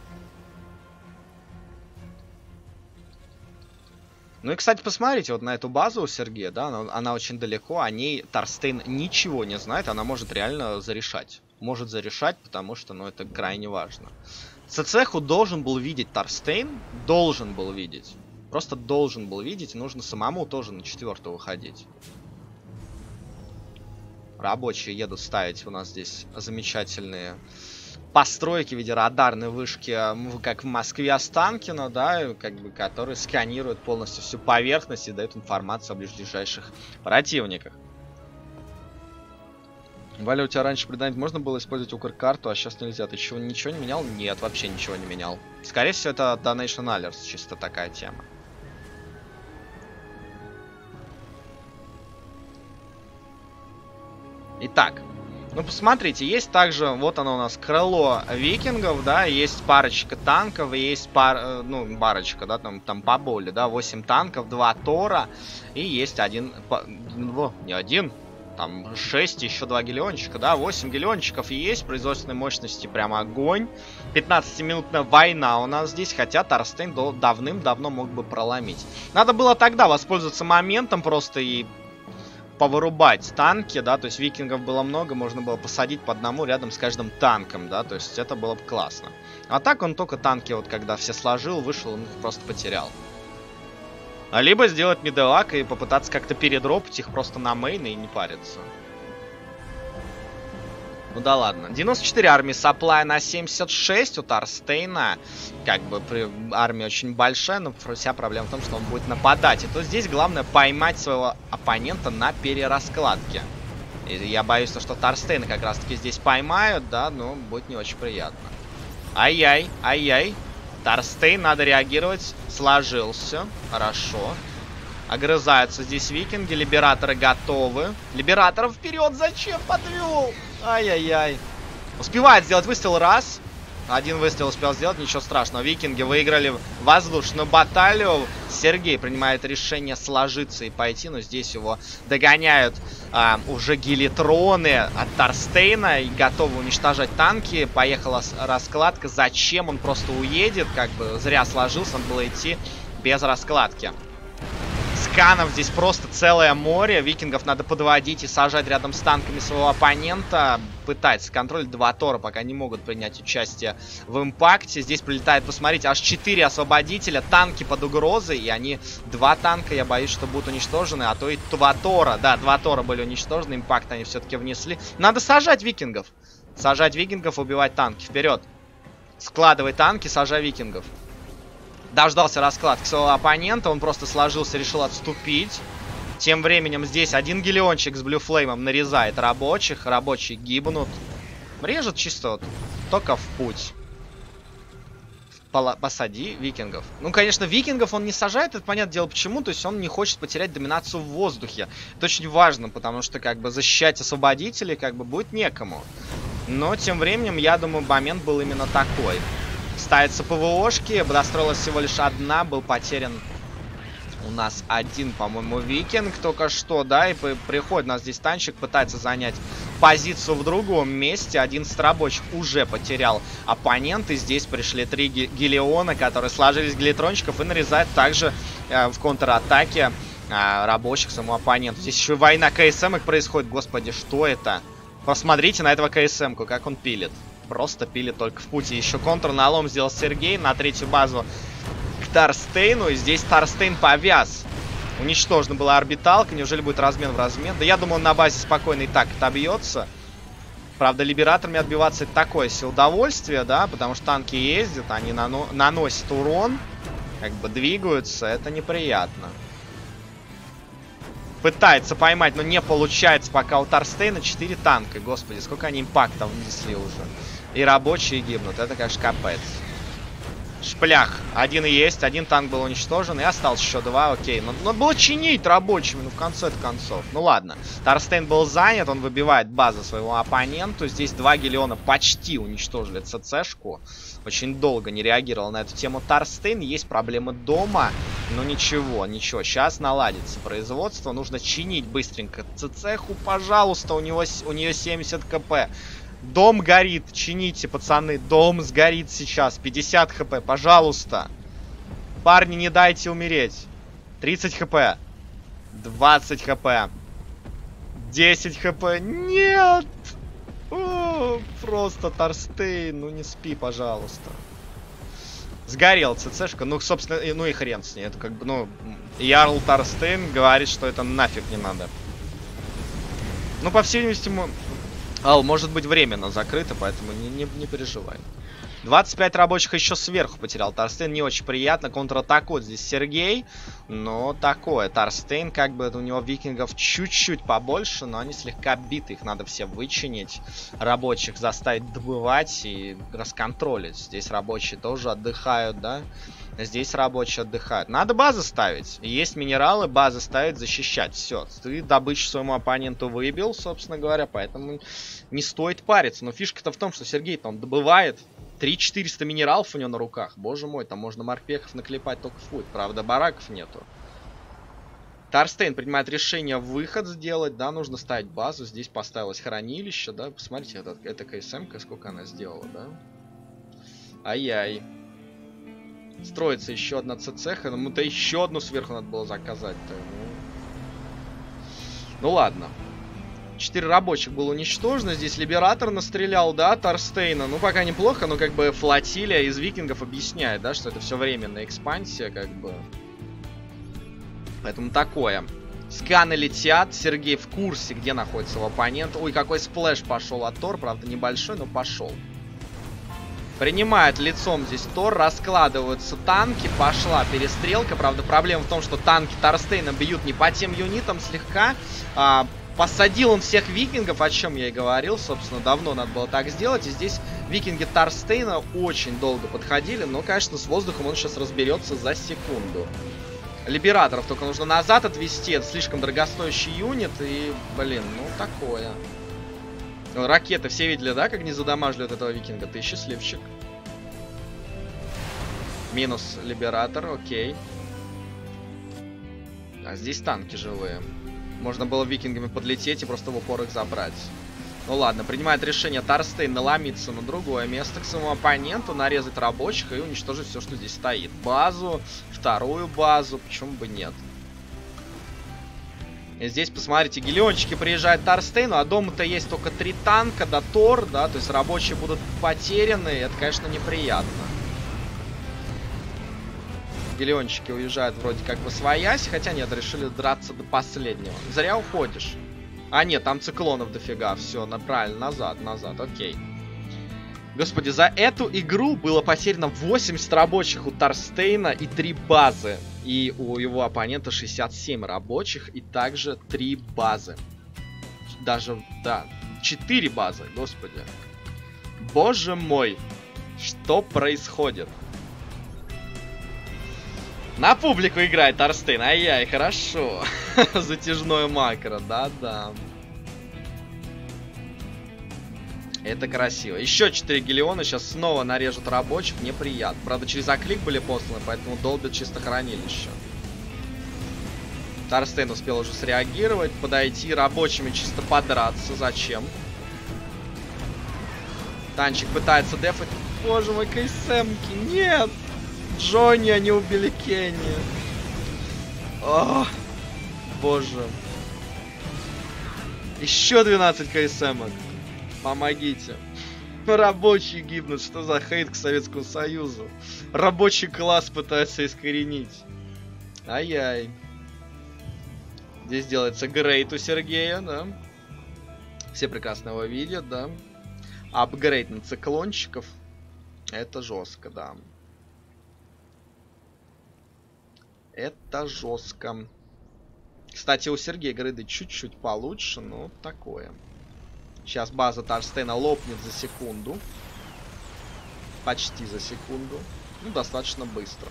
Ну и, кстати, посмотрите вот на эту базу у Сергея, да, она очень далеко, о ней Тарстейн ничего не знает, она может реально зарешать. Может зарешать, потому что, ну, это крайне важно. ЦЦХу должен был видеть Тарстейн, должен был видеть. Просто должен был видеть, и нужно самому тоже на 4-ю выходить. Рабочие едут ставить у нас здесь замечательные постройки в виде радарной вышки, как в Москве Останкино, да, как бы, которые сканируют полностью всю поверхность и дают информацию о ближайших противниках. Валя, у тебя раньше предание можно было использовать укр-карту, а сейчас нельзя. Ты ничего не менял? Нет, вообще ничего не менял. Скорее всего, это Donation Alerts, чисто такая тема. Итак, ну посмотрите, есть также, вот оно у нас крыло викингов, да, есть парочка танков, есть парочка, да, там поболее, да, 8 танков, 2 Тора, и есть там 6, еще 2 гелиончика, да, 8 гелиончиков есть, производственной мощности прям огонь. 15-минутная война у нас здесь, хотя Тарстейн давным-давно мог бы проломить. Надо было тогда воспользоваться моментом просто и повырубать танки, да, то есть викингов было много, можно было посадить по одному рядом с каждым танком, да, то есть это было бы классно. А так он только танки, вот когда все сложил, вышел, он их просто потерял. А либо сделать миделак и попытаться как-то передропать их просто на мейн и не париться. Ну да ладно. 94 армии сапплая на 76 у Тарстейна. Как бы армия очень большая, но вся проблема в том, что он будет нападать. И то здесь главное поймать своего оппонента на перераскладке. И я боюсь, что Тарстейна как раз таки здесь поймают, да, но будет не очень приятно. Ай-яй, ай-яй. Тарстейн, надо реагировать. Сложился. Хорошо. Огрызаются здесь викинги. Либераторы готовы. Либераторов вперед! Зачем подвел? Ай-яй-яй. Успевает сделать выстрел раз. Один выстрел успел сделать, ничего страшного. Викинги выиграли воздушную баталию. Сергей принимает решение сложиться и пойти, но здесь его догоняют уже гелитроны от Тарстейна и готовы уничтожать танки. Поехала раскладка. Зачем? Он просто уедет, как бы зря сложился, надо было идти без раскладки. Сканов здесь просто целое море. Викингов надо подводить и сажать рядом с танками своего оппонента. Пытается контролить 2 Тора, пока не могут принять участие в импакте. Здесь прилетает, посмотрите, аж 4 освободителя. Танки под угрозой. И они, 2 танка, я боюсь, что будут уничтожены. А то и 2 Тора. Да, 2 Тора были уничтожены. Импакт они все-таки внесли. Надо сажать викингов. Сажать викингов, убивать танки. Вперед. Складывай танки, сажай викингов. Дождался раскладки своего оппонента, он просто сложился, решил отступить. Тем временем здесь один гелиончик с блюфлеймом нарезает рабочих. Рабочие гибнут. Режет чисто вот, только в путь. Посади викингов. Ну, конечно, викингов он не сажает, это понятное дело почему. То есть он не хочет потерять доминацию в воздухе. Это очень важно, потому что как бы защищать освободителей как бы будет некому. Но тем временем, я думаю, момент был именно такой. Ставятся ПВОшки, достроилась всего лишь одна, был потерян у нас один, по-моему, викинг только что, да, и приходит у нас здесь танчик, пытается занять позицию в другом месте. 11 рабочих уже потерял оппонент, и здесь пришли 3 гелиона, которые сложились гелитрончиков и нарезают также в контратаке рабочих самому оппоненту. Здесь еще война КСМ происходит, господи, что это? Посмотрите на этого КСМ-ку, как он пилит. Просто пилит только в пути. Еще контрналом сделал Сергей на 3-ю базу к Тарстейну. И здесь Тарстейн повяз. Уничтожена была орбиталка. Неужели будет размен в размен? Да я думаю, он на базе спокойно и так отобьется. Правда, либераторами отбиваться это такое себе удовольствие, да, потому что танки ездят, они наносят урон, как бы двигаются, это неприятно. Пытается поймать, но не получается пока у Тарстейна 4 танка. Господи, сколько они импактов внесли уже. И рабочие гибнут. Это, конечно, капец. Шплях. Один есть, один танк был уничтожен, и осталось еще 2, окей. Но надо было чинить рабочими, ну, в конце концов. Ну, ладно. Тарстейн был занят, он выбивает базу своего оппоненту. Здесь 2 Гелиона почти уничтожили ЦЦшку. Очень долго не реагировал на эту тему Тарстейн. Есть проблемы дома, но ничего, ничего. Сейчас наладится производство, нужно чинить быстренько ЦЦху, пожалуйста, у нее 70 КП. Дом горит, чините, пацаны. Дом сгорит сейчас. 50 хп, пожалуйста. Парни, не дайте умереть. 30 хп. 20 хп. 10 хп. Нет! О, просто Тарстейн. Ну не спи, пожалуйста. Сгорел ЦЦшка. Ну, собственно, ну и хрен с ней. Это как бы, ну, Ярл Тарстейн говорит, что это нафиг не надо. Ну, по всей видимости, может быть временно закрыто, поэтому не переживай. 25 рабочих еще сверху потерял Тарстейн. Не очень приятно. Контратакует здесь Сергей. Но такое. Тарстейн, как бы у него викингов чуть-чуть побольше, но они слегка биты. Их надо все вычинить. Рабочих заставить добывать и расконтролить. Здесь рабочие тоже отдыхают, да? Здесь рабочие отдыхают. Надо базы ставить. Есть минералы, базы ставить, защищать. Все. Ты добычу своему оппоненту выбил, собственно говоря, поэтому не стоит париться. Но фишка-то в том, что Сергей-то он добывает 3400 минералов у него на руках. Боже мой, там можно морпехов наклепать только в путь. Правда, бараков нету. Тарстейн принимает решение выход сделать, да, нужно ставить базу. Здесь поставилось хранилище, да. Посмотрите, это КСМ-ка, сколько она сделала, да. Ай-яй. Строится еще одна ЦЦХ, но ему-то еще одну сверху надо было заказать-то. Ну ладно. 4 рабочих было уничтожено. Здесь Либератор настрелял, да, Тарстейна. Ну, пока неплохо, но как бы флотилия из викингов объясняет, да, что это все временная экспансия, как бы. Поэтому такое. Сканы летят. Сергей в курсе, где находится его оппонент. Ой, какой сплэш пошел от Тор. Правда, небольшой, но пошел. Принимает лицом здесь Тор, раскладываются танки, пошла перестрелка. Правда, проблема в том, что танки Тарстейна бьют не по тем юнитам слегка. Посадил он всех викингов, о чем я и говорил, собственно, давно надо было так сделать. И здесь викинги Тарстейна очень долго подходили, но, конечно, с воздухом он сейчас разберется за секунду. Либераторов только нужно назад отвести, это слишком дорогостоящий юнит, и, блин, ну такое. Ракеты все видели, да, как не задамаживают этого викинга? Ты счастливчик. Минус Либератор, окей. А здесь танки живые. Можно было викингами подлететь и просто в упор их забрать. Ну ладно, принимает решение Тарстейн наломиться на другое место к своему оппоненту, нарезать рабочих и уничтожить все, что здесь стоит. Базу, вторую базу, почему бы нет. И здесь, посмотрите, гелиончики приезжают Тарстейну, а дома-то есть только 3 танка, да Тор, да, то есть рабочие будут потеряны, это, конечно, неприятно. Гелиончики уезжают вроде как бы своясь, хотя нет, решили драться до последнего. Зря уходишь. А нет, там циклонов дофига, все, правильно, назад, окей. Господи, за эту игру было потеряно 80 рабочих у Тарстейна и 3 базы. И у его оппонента 67 рабочих и также 3 базы. Даже, да, 4 базы, господи. Боже мой, что происходит? На публику играет Тарстейн, ай-яй, хорошо. Затяжное макро, да-да. Это красиво. Еще 4 гелиона. Сейчас снова нарежут рабочих. Неприятно. Правда, через оклик были посланы, поэтому долбят чисто хранилище. Тарстейн успел уже среагировать, подойти рабочими чисто подраться. Зачем? Танчик пытается дефать. Боже мой, КСМки. Нет! Джонни, они убили Кенни. О, боже. Еще 12 КСМок. Помогите. Рабочие гибнут. Что за хейт к Советскому Союзу? Рабочий класс пытается искоренить. Ай-яй. Здесь делается грейд у Сергея, да. Все прекрасно его видят, да. Апгрейд на циклончиков. Это жестко, да. Это жестко. Кстати, у Сергея грейды чуть-чуть получше, но такое. Сейчас база Тарстейна лопнет за секунду. почти за секунду. Ну, достаточно быстро.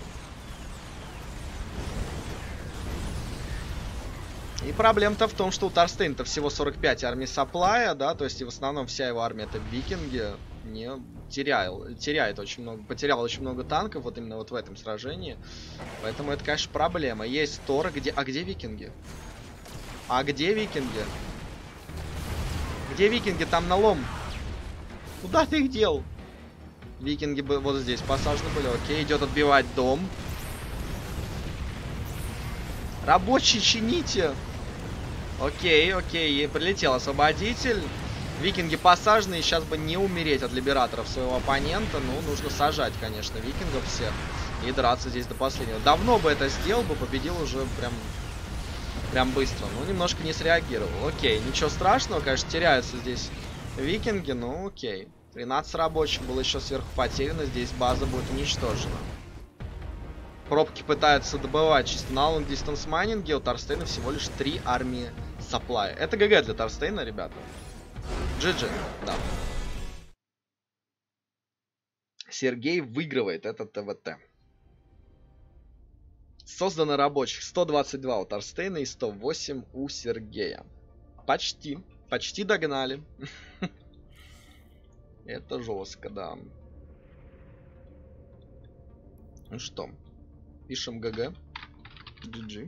И проблема-то в том, что у Торстейна-то всего 45 армий сапплая, да, то есть и в основном вся его армия это викинги. Не теряет очень много, потерял очень много танков вот именно вот в этом сражении. Поэтому это, конечно, проблема. Есть Тор, где викинги? А где викинги? Где викинги? Там налом. Куда ты их дел? Викинги бы вот здесь посажены были. Окей, идет отбивать дом. Рабочие, чините. Окей, прилетел освободитель. Викинги посажены, и сейчас бы не умереть от либераторов своего оппонента. Ну, нужно сажать, конечно, викингов всех. И драться здесь до последнего. Давно бы это сделал бы, победил уже прям быстро. Ну, немножко не среагировал. Окей, ничего страшного, конечно, теряются здесь викинги, ну окей. 13 рабочих было еще сверху потеряно, здесь база будет уничтожена. Пробки пытаются добывать чисто на long distance майнинге, у Торстейна всего лишь 3 армии сапплая. Это ГГ для Торстейна, ребята. GG, да. Сергей выигрывает этот ТВТ. Создано рабочих 122 у Торстейна и 108 у Сергея. Почти догнали. Это жестко, да. Ну что, пишем ГГ. GG.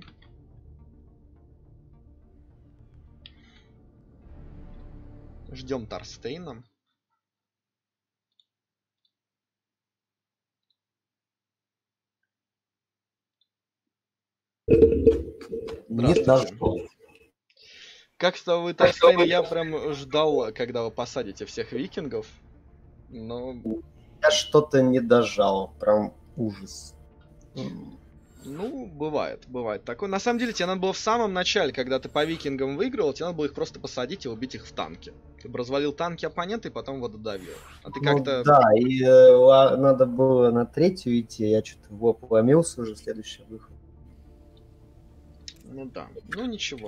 Ждем Торстейна. Не дождал. Как-то вы, Торстейн, я прям ждал, когда вы посадите всех викингов. Но... Я что-то не дожал. Прям ужас. Ну, бывает. Такое. На самом деле, тебе надо было в самом начале, когда ты по викингам выиграл, тебе надо было их просто посадить и убить их в танки. Ты бы развалил танки оппонента и потом его додавил. А ты как-то... Да, и надо было на третью идти, я что-то в лоб ломился уже, следующий выход. Ну да, ну ничего.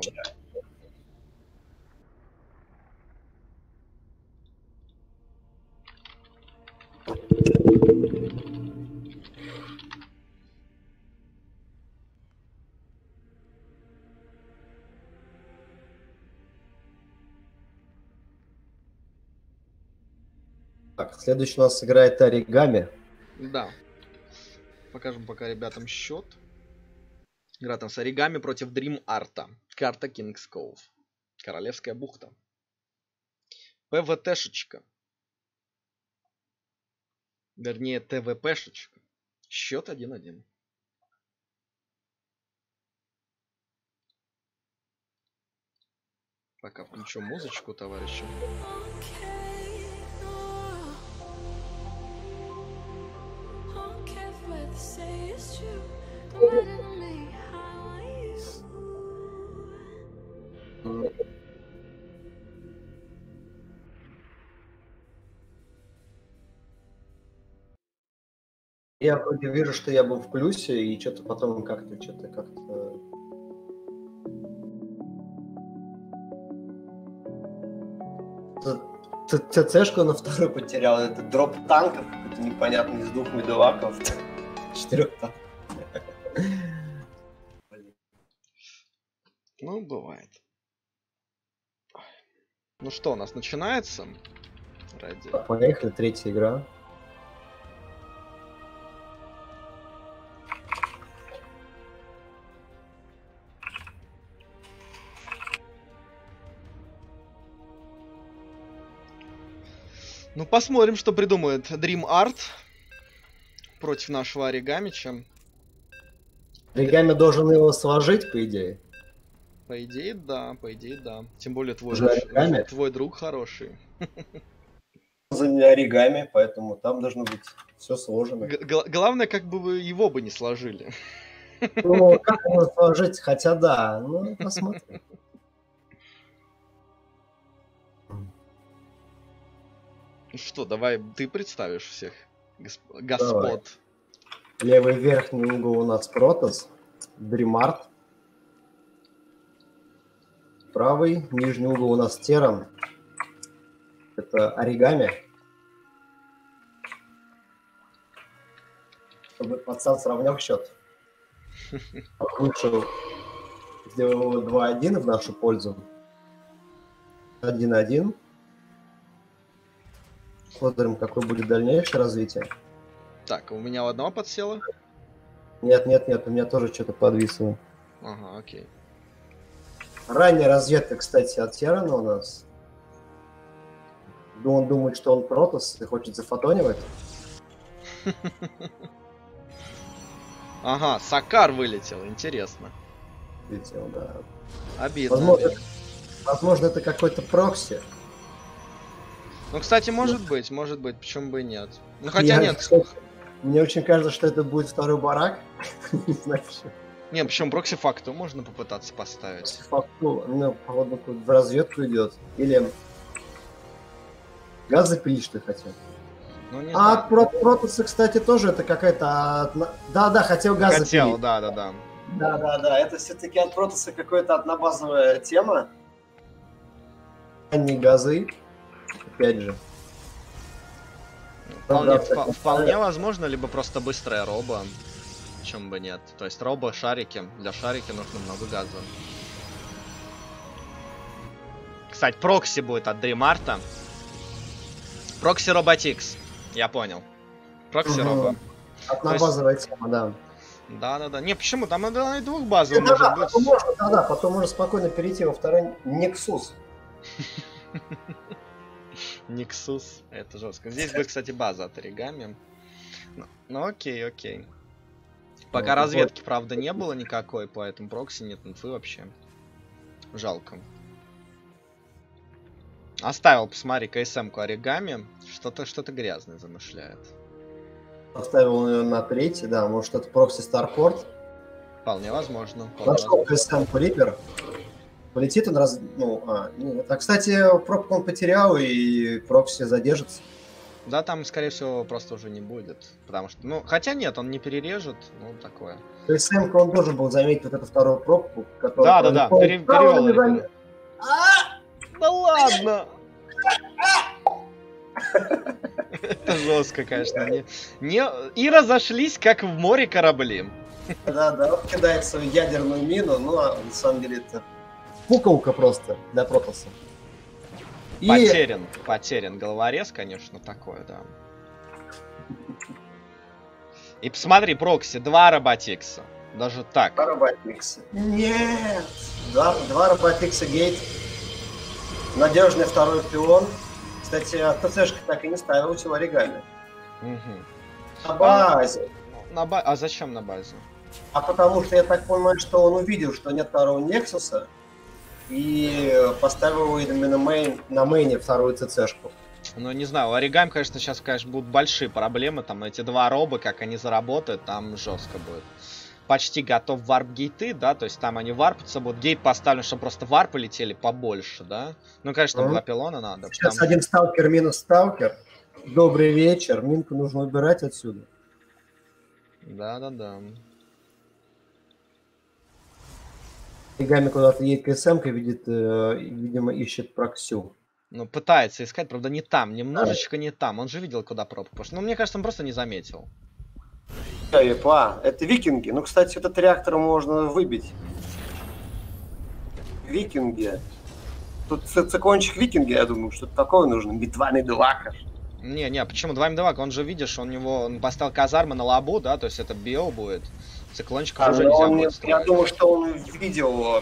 Так, следующий у нас играет Оригами. Да. Покажем пока ребятам счет. Игра там с Оригами против Dream Art. Карта King's Cove. Королевская бухта. ПВТшечка. Вернее, ТВПшечка. Счет 1-1. Пока включу музычку, товарищи. Я вроде вижу, что я был в плюсе, и что-то потом как-то. ТЦшку на второй потерял. Это дроп танков, какой-то непонятный из 2 медоваков. 4 танков. Ну, бывает. Ну что, у нас начинается? Ради... Поехали, третья игра. Ну, посмотрим, что придумает Dream Art против нашего Оригамича. Оригами должен его сложить, по идее. По идее, да. Тем более твой друг хороший. За Оригами, поэтому там должно быть все сложено. Главное, как бы вы его бы не сложили. Ну, как можно сложить? Хотя да. Ну, посмотрим. Что, давай ты представишь всех господ. Давай. Левый верхний угол у нас Протос, Дримарт. Правый нижний угол у нас Теран. Это Оригами. чтобы пацан сравнял счет. Вышел, сделал 2-1 в нашу пользу. 1-1. Смотрим, какое будет дальнейшее развитие. Так, у меня у одного подсело? Нет, у меня тоже что-то подвисло. Ага, окей. Ранняя разведка, кстати, от Террана у нас. Он думает, что он Протосс и хочет зафотонивать. Ага, Сакар вылетел, интересно. Летел, да. Обидно. Возможно, это какой-то прокси. Ну, кстати, может быть, почему бы и нет. Ну, хотя нет. Кстати, мне очень кажется, что это будет второй барак. Не знаю, почему. Не, причем прокси-факту можно попытаться поставить. Факту, ну, походу, в разведку идет. Или газ запилить, что хотел. Ну, не А знаю. от Протосса, кстати, тоже это какая-то... Да, хотел газ Хотел, запилить. да. Да, это все-таки от Протосса какая-то однобазовая тема. Ранние газы, опять же. Вполне возможно, либо просто быстрая робо. Чем бы нет. То есть робо, шарики. Для шарики нужно много газа. Кстати, прокси будет от Дримарта. Прокси Роботикс. Я понял. Прокси робо. Однобазовая тема, да. Да. Не, почему? Там и двухбазовый может быть. Потом можно спокойно перейти во второй Nexus. Nexus. Это жестко. Здесь будет, кстати, база от оригами. Ну окей. Пока разведки, правда, не было никакой, поэтому прокси нет инфы вообще. Жалко. Оставил, посмотри, КСМ-ку оригами. Что-то грязное замышляет. Оставил ее на третий, да, может это прокси Старпорт. Вполне возможно. Нашел КСМ-ку Риппер. Полетит он раз... нет. А, кстати, пробку он потерял, и прокси задержится. Да, там, скорее всего, просто уже не будет. Потому что, ну, хотя нет, он не перережет, ну, такое. КСМ-ка он должен был заметить вот эту вторую пробку, которую... Да, перевел. Да ладно! Это жестко, конечно. И разошлись, как в море корабли. Да, он кидает свою ядерную мину, ну, а на самом деле это пуколка просто для Протосса. Потерян головорез, конечно, такое, да. И посмотри, прокси, 2 роботикса. Даже так. 2 роботикса. Нет! 2 роботикса гейт. Надежный второй пилон. Кстати, ТЦшка так и не ставилась в оригами. Угу. На базе. А зачем на базе? А потому что я так понимаю, что он увидел, что нет второго Нексуса, и поставил именно на мейне вторую ЦЦшку. Ну, не знаю, у оригами, конечно, сейчас, будут большие проблемы. Там эти 2 роба, как они заработают, там жестко будет. Почти готов варп-гейты, да, то есть там они варпаться будут. Гейт поставлен, чтобы просто варпы летели побольше, да. Ну, конечно, 2 пилона надо. Сейчас потому... один сталкер минус сталкер. Добрый вечер, минку нужно убирать отсюда. Да. Оригами куда-то едет КСМ-ка, видимо, ищет проксю. Ну, пытается искать, правда, не там, немножечко не там. Он же видел, куда пробка пошла. Ну, мне кажется, он просто не заметил. Это викинги. Ну, кстати, этот реактор можно выбить. Викинги. Тут циклончик викинги, я думаю, что-то такое нужно. Битва Медвака. Не, почему 2 Медвака? Он же, видишь, он поставил казармы на лабу, да, то есть это био будет. Циклончиков уже нельзя будет строить. Я думаю, что он видел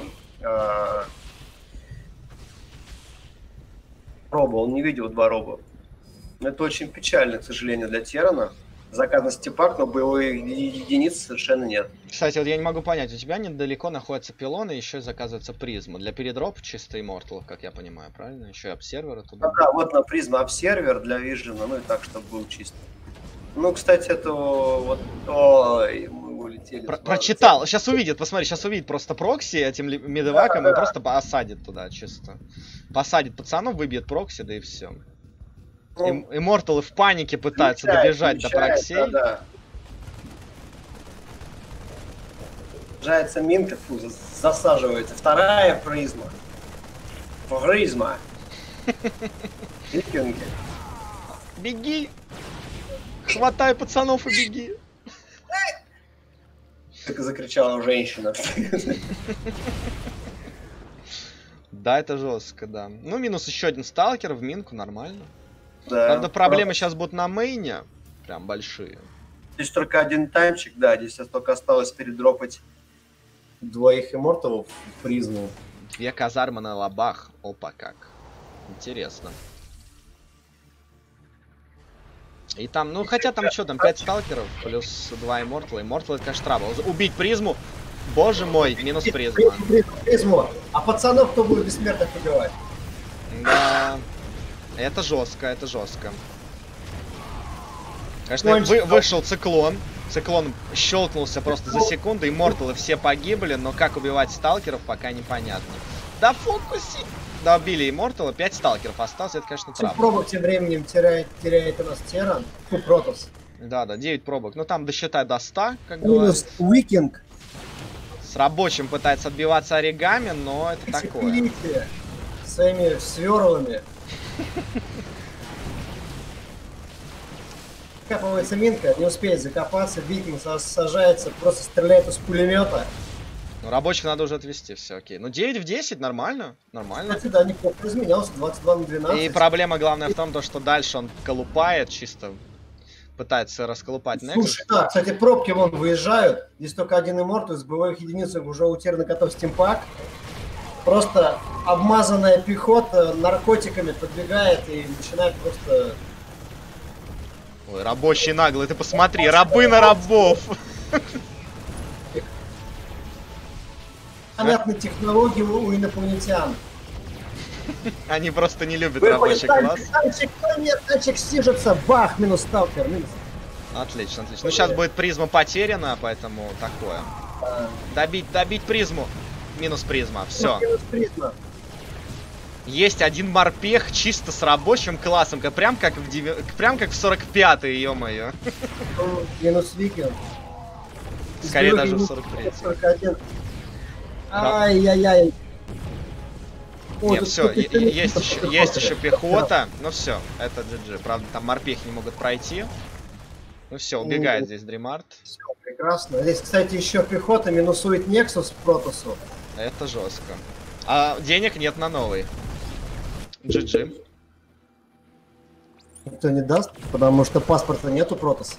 роба, он не видел 2 роба. Это очень печально, к сожалению, для Террана. Заказ на степак, но боевых единиц совершенно нет. Кстати, вот я не могу понять, у тебя недалеко находятся пилоны, еще и заказывается призма. Для передропа чисто Immortal, как я понимаю, правильно? Еще и обсерверы туда. Да, вот на призма обсервер для вижена, ну и так, чтобы был чисто. Ну, кстати, это вот... Ой, мы улетели. Прочитал, сейчас увидит, посмотри, сейчас увидит просто прокси этим медваком и просто осадит туда чисто. Посадит пацанов, выбьет прокси, да и все. Immortal в панике пытаются добежать до проксей. Да. Жается минка, засаживается. Вторая призма. Призма. Викинги. Беги! Хватай пацанов и беги! Как закричала женщина. Да, это жестко, да. Ну, минус еще один сталкер в минку, нормально. Да, Правда, проблемы сейчас будут на мейне. Прям большие. Здесь только один таймчик, да, здесь только осталось передропать двоих имморталов в призму. 2 казармы на лобах. Опа, как. Интересно. И там, ну, хотя там что, там 5 сталкеров, плюс 2 иммортала. Иммортал, это, конечно, трабл. Убить призму. Боже мой, минус призма. Призму. А пацанов кто будет бессмертных убивать? Да. Это жестко, это жестко. Конечно, вышел циклон. Циклон щелкнулся просто за секунду. Имморталы все погибли, но как убивать сталкеров, пока непонятно. Да фокуси! Да, убили иммортала, 5 сталкеров осталось, это, конечно, правда. Пробок тем временем теряет у нас Теран. Протос. Да, 9 пробок. Ну там досчитай до 100, как Минус говорится. Уикинг. С рабочим пытается отбиваться оригами, но это такое. Своими сверлами. Капывается минка, не успеет закопаться, Викинг сажается, просто стреляет из пулемета. Ну, рабочих надо уже отвести, все окей. Ну, 9 в 10, нормально, нормально. Кстати, да, неплохо изменялся, 22 на 12. И проблема главная в том, что дальше он колупает, чисто пытается расколупать Nexus. Слушай, да, кстати, пробки вон выезжают, здесь только один имморт, из боевых единиц уже у Терна готов стимпак. Просто обмазанная пехота наркотиками подбегает и начинает просто... Ой, рабочий наглый, ты посмотри, рабы на рабов! Понятны технологии у инопланетян. Они просто не любят рабочий класс. Танчик стижется, бах, минус сталкер, минус. Отлично, отлично. Ну, сейчас будет призма потеряна, поэтому такое. Добить призму. Минус призма, все. Минус призма. Есть один морпех чисто с рабочим классом, прям как в 45-й, ё-моё. Минус Викинг. Скорее даже в 43-й. Ай-яй-яй. Не, все, есть еще пехота. Ну все, это GG. Правда, там морпехи не могут пройти. Ну все, убегает здесь Дримарт. Все, прекрасно. Здесь, кстати, еще пехота минусует Нексус Протосу. Это жестко. А денег нет на новый. GG. Никто не даст, потому что паспорта нету Протоса.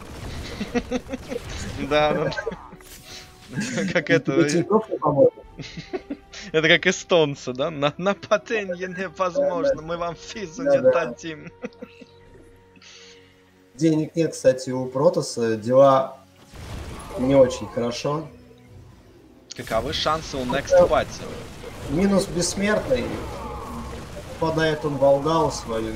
Да, как это... Это как эстонцы, да? На патенье невозможно, мы вам физу не дадим. Денег нет, кстати, у Протоса, дела не очень хорошо. Каковы шансы у Next Party? Минус бессмертный. Попадает он в Алдау свою.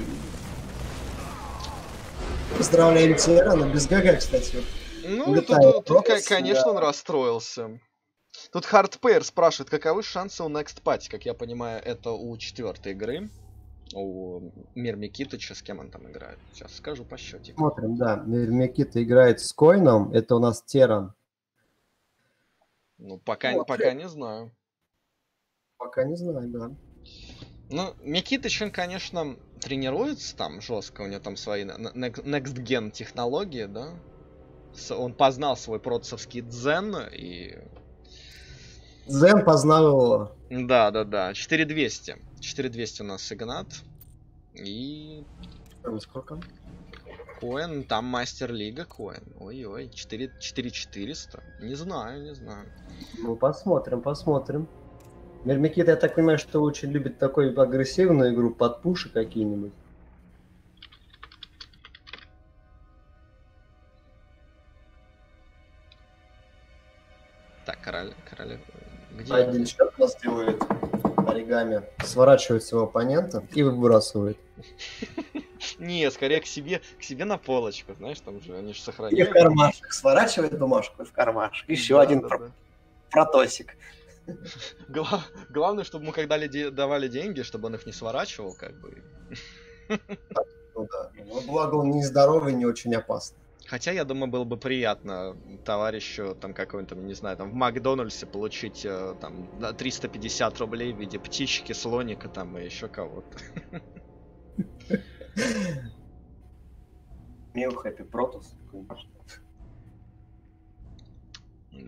Поздравляем Терана, без ГГ, кстати. Ну, тут конечно, он расстроился. Тут Hardpair спрашивает, каковы шансы у Next Party. Как я понимаю, это у 4-й игры. У Мир Микитыча, с кем он там играет. Сейчас скажу по счете. Смотрим, да. Мир Микита играет с Койном. Это у нас Теран. Ну, пока не знаю. Пока не знаю, да. Ну, Микитыч, он, конечно, тренируется там жестко. У него там свои Next Gen технологии, да. Он познал свой протосовский дзен и... Дзен познал его. Да. 4200. 4200 у нас Игнат. И... Сколько? Коэн, там Мастер Лига Коэн. Ой-ой, 4400. Не знаю. Ну, посмотрим. Мир Микита, я так понимаю, что очень любит такую агрессивную игру, под пуши какие-нибудь. Так, королев... Где? Один счет у нас делает оригами, сворачивает своего оппонента и выбрасывает. Не, скорее к себе на полочку, знаешь, там же они же И сохраняют. в кармашек. Сворачивает бумажку в кармашек. Еще один протосик. Главное, чтобы мы когда давали деньги, чтобы он их не сворачивал, как бы. Ну да. Но благо он не здоровый, не очень опасный. Хотя, я думаю, было бы приятно товарищу, там, какой-то, не знаю, там, в Макдональдсе получить, там, 350 рублей в виде птички, слоника, там, и еще кого-то. Мил Хэппи Протос.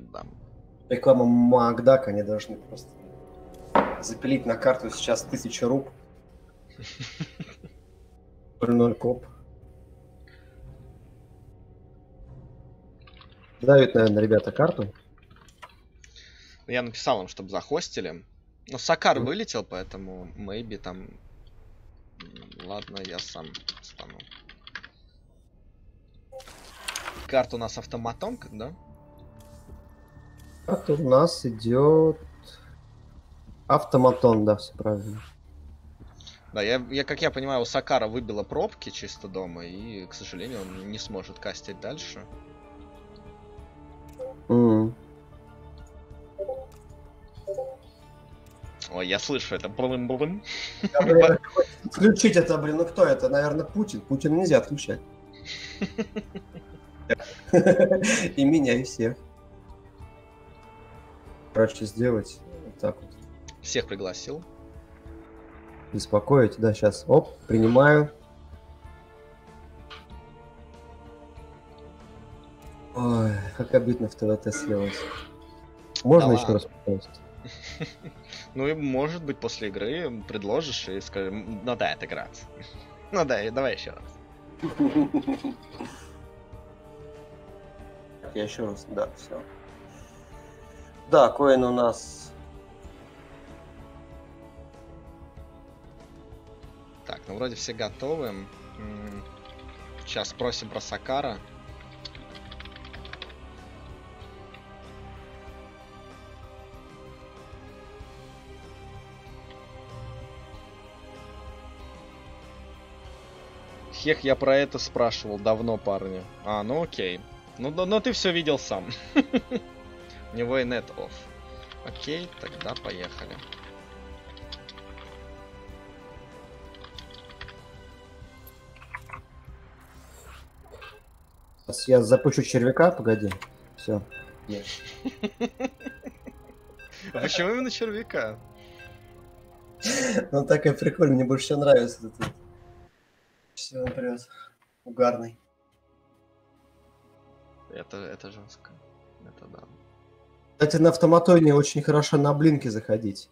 Да. Реклама Макдак, они должны просто запилить на карту сейчас 1000 руб. 0 коп. Дают, наверное, ребята карту. Я написал им, чтобы захостили. Но Сакар вылетел, поэтому maybe там... Ладно, я сам стану. Карта у нас автоматон, да? Карта у нас идет автоматон, да, все правильно. Да, как я понимаю, у Сакара выбило пробки чисто дома, и, к сожалению, он не сможет кастить дальше. Ой, я слышу это. Блым-блым. Отключить это, блин, ну кто это? Наверное, Путин. Путин нельзя отключать. И меня, и всех. Короче, сделать вот так вот. Всех пригласил. Беспокоить, да, сейчас. Оп, принимаю. Ой, как обидно в ТВТ слилось. Можно Да еще ладно. раз, пожалуйста? Ну и может быть после игры предложишь и скажешь, ну да, отыграться. Ну да, давай еще раз. Я еще раз, да, все. Да, коин у нас... Так, ну вроде все готовы. Сейчас спросим про Сакара. Хех, я про это спрашивал давно, парни. А, ну окей. Ну ты все видел сам. У него и нет off. Окей, тогда поехали. Сейчас я запущу червяка, погоди. Все. А почему именно червяка? Ну такая прикольная, мне больше всего нравится этот. Все, например, угарный. Это жестко. Это да. Кстати, на автоматоне очень хорошо на блинки заходить.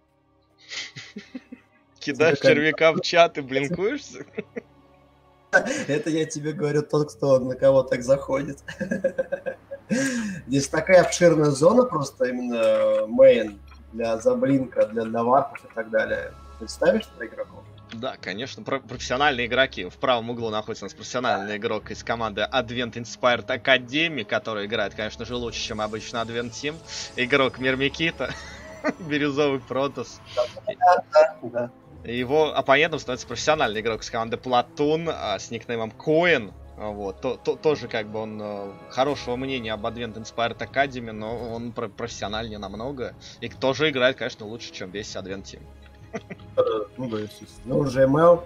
Кидаешь червяка в чат и блинкуешься? Это я тебе говорю тот, кто на кого так заходит. Здесь такая обширная зона, просто именно мейн для заблинка, для варпов и так далее. Представишь про игроков? Да, конечно, профессиональные игроки. В правом углу находится у нас профессиональный игрок из команды Advent Inspired Academy, который играет, конечно же, лучше, чем обычно Advent Team. Игрок Мирмикита, бирюзовый Протос. Да. Его оппонентом становится профессиональный игрок из команды Platoon с никнеймом Коин. Вот, тоже как бы он хорошего мнения об Advent Inspired Academy, но он профессиональнее намного. И тоже играет, конечно, лучше, чем весь Advent Team. Ну да, естественно. Ну, уже ML.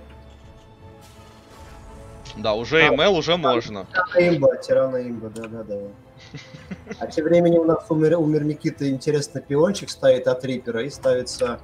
Да, уже ML уже можно. Тирана имба, да. А тем временем у нас у Мирмикита интересный пиончик стоит от Рипера и ставится...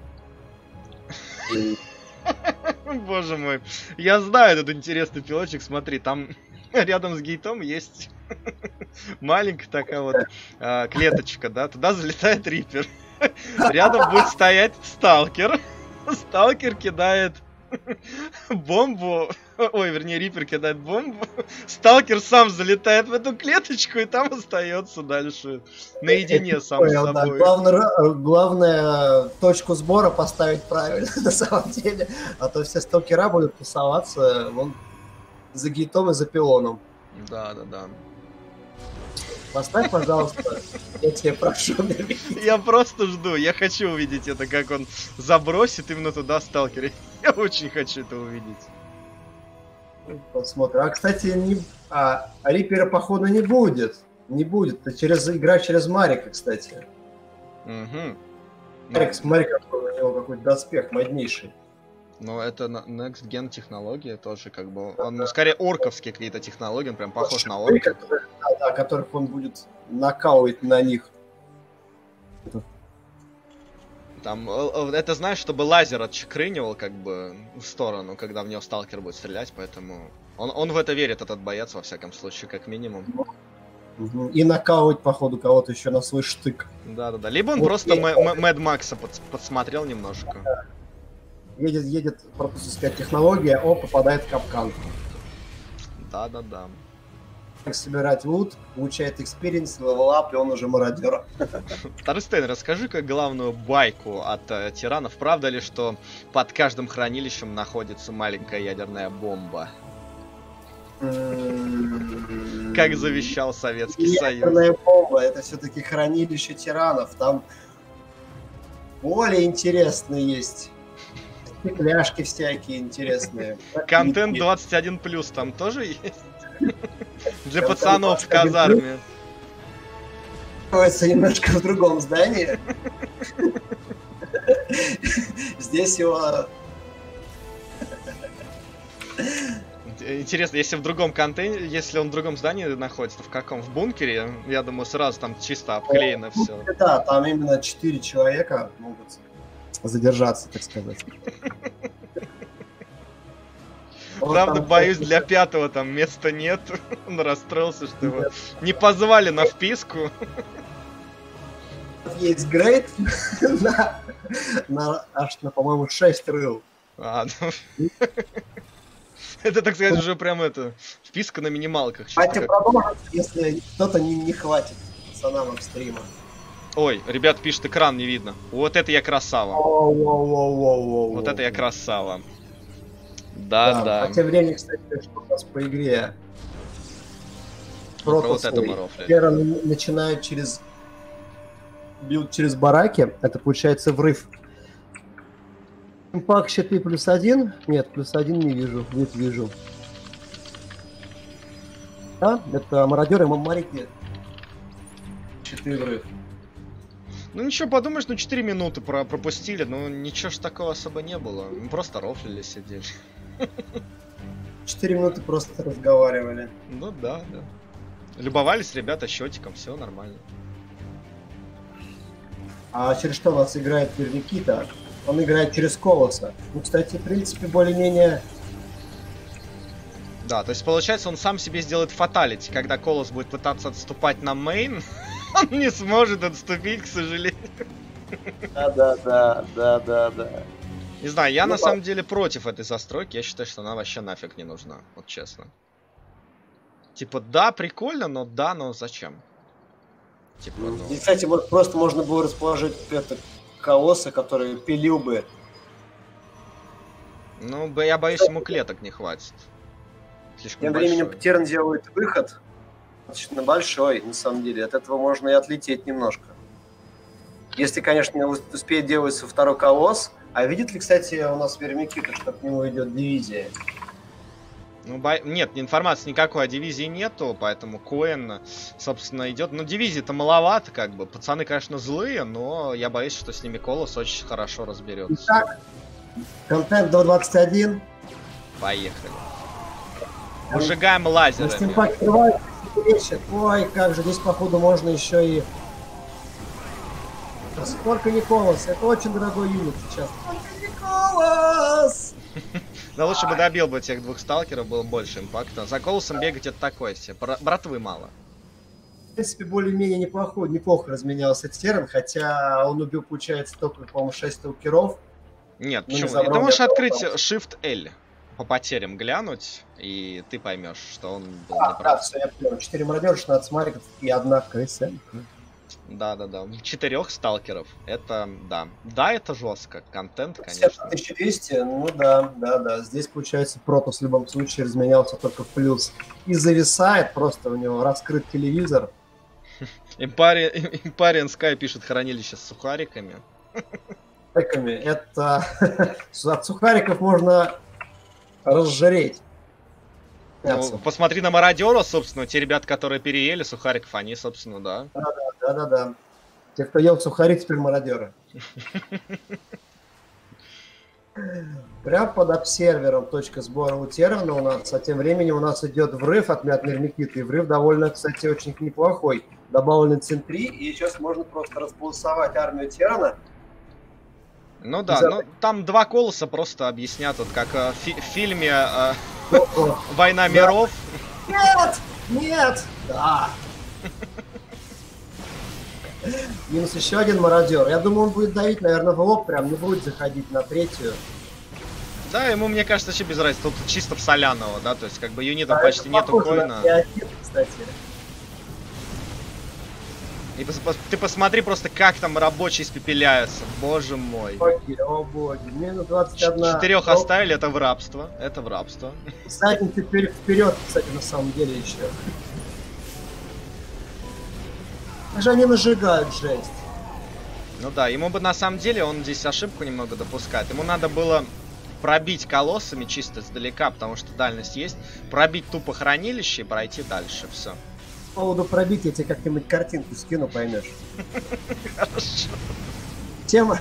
Боже мой. Я знаю этот интересный пилотчик, смотри, там рядом с гейтом есть маленькая такая вот клеточка, да, туда залетает Рипер. Рядом будет стоять Сталкер. Сталкер кидает бомбу. Ой, вернее, Рипер кидает бомбу. Сталкер сам залетает в эту клеточку и там остается дальше наедине сам с собой. Да. Главное точку сбора поставить правильно, на самом деле. А то все сталкера будут тусоваться вон за гейтом и за пилоном. Да. Поставь, пожалуйста, я тебя прошу. Я просто жду, я хочу увидеть это, как он забросит именно туда сталкера. Я очень хочу это увидеть. Посмотрим. А, кстати, Рипера, походу, не будет. Не будет. Это игра через Марика, кстати. Угу. Смотри, какой у него какой-то доспех моднейший. Ну, это Next Gen технология тоже, как бы. Он, скорее, орковские какие-то технологии, он прям похож на орки. Которых он будет накалывать на них. Там, это знаешь, чтобы лазер отчекрынивал, как бы, в сторону, когда в него сталкер будет стрелять, поэтому... Он в это верит, этот боец, во всяком случае, как минимум. Мгм. И нокаут, походу, кого-то еще на свой штык. Да-да-да. Либо он Вот просто я- Мэд Макса подсмотрел немножко. Едет протусовская технология, попадает в капкан. Да-да-да. Как собирать лут, получает экспириенс, левелап, и он уже мародер. Тарстейн, расскажи-ка главную байку от тиранов. Правда ли, что под каждым хранилищем находится маленькая ядерная бомба? Как завещал Советский Союз. Ядерная бомба, это все-таки хранилище тиранов. Там более интересные есть. Стекляшки всякие интересные. Контент 21+, там тоже есть? Для Контент пацанов в 21+. казарме. Находится немножко в другом здании. Здесь его... Интересно, если в другом контейнере, если он в другом здании находится, то в каком? В бункере? Я думаю, сразу там чисто обклеено все. Да, там именно 4 человека могут задержаться, так сказать. Вот Правда, там боюсь, для пятого там места нет. Он расстроился, что его не позвали на вписку. есть грейд на аж, по-моему, 6 рыл. А, ну... Это, так сказать, уже прям это... Вписка на минималках. чисто Давайте как- продолжим, если кто-то не хватит пацанам от стрима. Ой, ребят пишет, экран не видно. Вот это я красава. Вот это я красава. Да. А тем временем, кстати, что у нас по игре? Про вот это мы рофлили. Первый начинают через билд через бараки. Это получается врыв. Импакт щиты +1. Нет, +1 не вижу. Нет, вижу. Да, это мародеры мамарики. Щиты врыв. Ну ничего, подумаешь, 4 минуты пропустили, ну ничего ж такого особо не было. Мы просто рофлили, сидели. 4 минуты просто разговаривали. Ну да. Любовались ребята счетиком, все нормально. А через что у нас играет Никита? Он играет через Колоса. Ну, кстати, в принципе, более-менее... Да, то есть получается, он сам себе сделает фаталити, когда Колос будет пытаться отступать на мейн, он не сможет отступить, к сожалению. Да. Не знаю, я Ну, на самом деле против этой застройки, я считаю, что она вообще нафиг не нужна, вот честно. Типа, да, прикольно, но зачем? Типа, ну... И, кстати, вот просто можно было расположить это Колосса, который пилил бы. Ну, я боюсь, ему клеток не хватит. Слишком Тем временем большой. Терн делает выход. Достаточно большой, на самом деле. От этого можно и отлететь немножко. Если, конечно, успеет делаться второй Колосс. А видит ли, кстати, у нас Вермикита, что к нему идет дивизия? Ну, нет, информации никакой о дивизии нету, поэтому Коэн, собственно, идет. Ну, дивизии-то маловато, как бы. Пацаны, конечно, злые, но я боюсь, что с ними Колос очень хорошо разберется. Итак, контент до 21. Поехали. Выжигаем лазерами. Стимпак открывает вещи. Ой, как же, здесь, походу, можно еще и... Сколько Николас? Это очень дорогой юнит сейчас. Сколько Николас! Да лучше бы добил бы тех двух сталкеров, было больше импакта. За Колосом бегать это такое себе. Братвы мало. В принципе, более-менее неплохо разменялся Терн, хотя он убил, получается, только, по-моему, 6 сталкеров. Нет, Ну, не почему? забрал Ты можешь я открыть попал. Shift-L по потерям глянуть, и ты поймешь, что он был Да, неправ. все, я понял. 4 мародера, 16 мариков и 1 крыса. Да. 4 сталкеров. Это, да. Да, это жестко. Контент, 50 конечно. 1200, ну да. Здесь, получается, Протос в любом случае разменялся только в плюс. И зависает, просто у него раскрыт телевизор. Empyrean Sky пишет хранилище с сухариками. Это от сухариков можно разжиреть. Ну, посмотри на мародера, собственно, те ребята, которые переели сухариков, они, собственно, да. Да. Те, кто ел сухари, теперь мародеры. Прям под обсервером точка сбора у Терна у нас, а тем временем у нас идет врыв от Мермикита. И врыв довольно, кстати, очень неплохой. Добавлены центри, и сейчас можно просто располосовать армию Терна. Ну да, ну там два Колоса просто объяснят, вот как в фильме «Война миров». Нет! Да! Минус еще один мародер. Я думаю, он будет давить, наверное, в лоб, прям не будет заходить на третью. Да, ему, мне кажется, вообще без разницы. Тут чисто в Соляного, да, то есть как бы юнитов Да, почти это нету похоже коина. на Феодит, кстати. И ты посмотри просто, как там рабочие испепеляются. Боже мой. Боги, о боги. Минус 21. Четырех оставили, это в рабство. Это в рабство. Задницы вперед, кстати, на самом деле еще. Как же они нажигают, жесть. Ну да, ему бы на самом деле, он здесь ошибку немного допускает. Ему надо было пробить колоссами чисто издалека, потому что дальность есть. Пробить тупо хранилище и пройти дальше. Все. По поводу пробития, я тебе как-нибудь картинку скину, поймешь. Хорошо. Тема.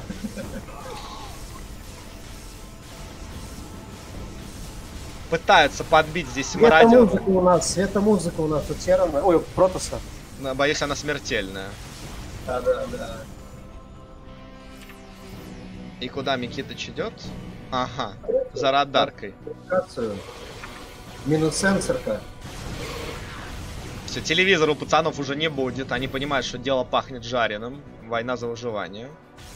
Пытаются подбить здесь мародер. Светомузыка у нас у Терана. Ой, у Протоса. Но боюсь, она смертельная. Да. И куда Микитыч идет? Ага, за радаркой. Минус сенсорка. Все, телевизора у пацанов уже не будет. Они понимают, что дело пахнет жареным. Война за выживание.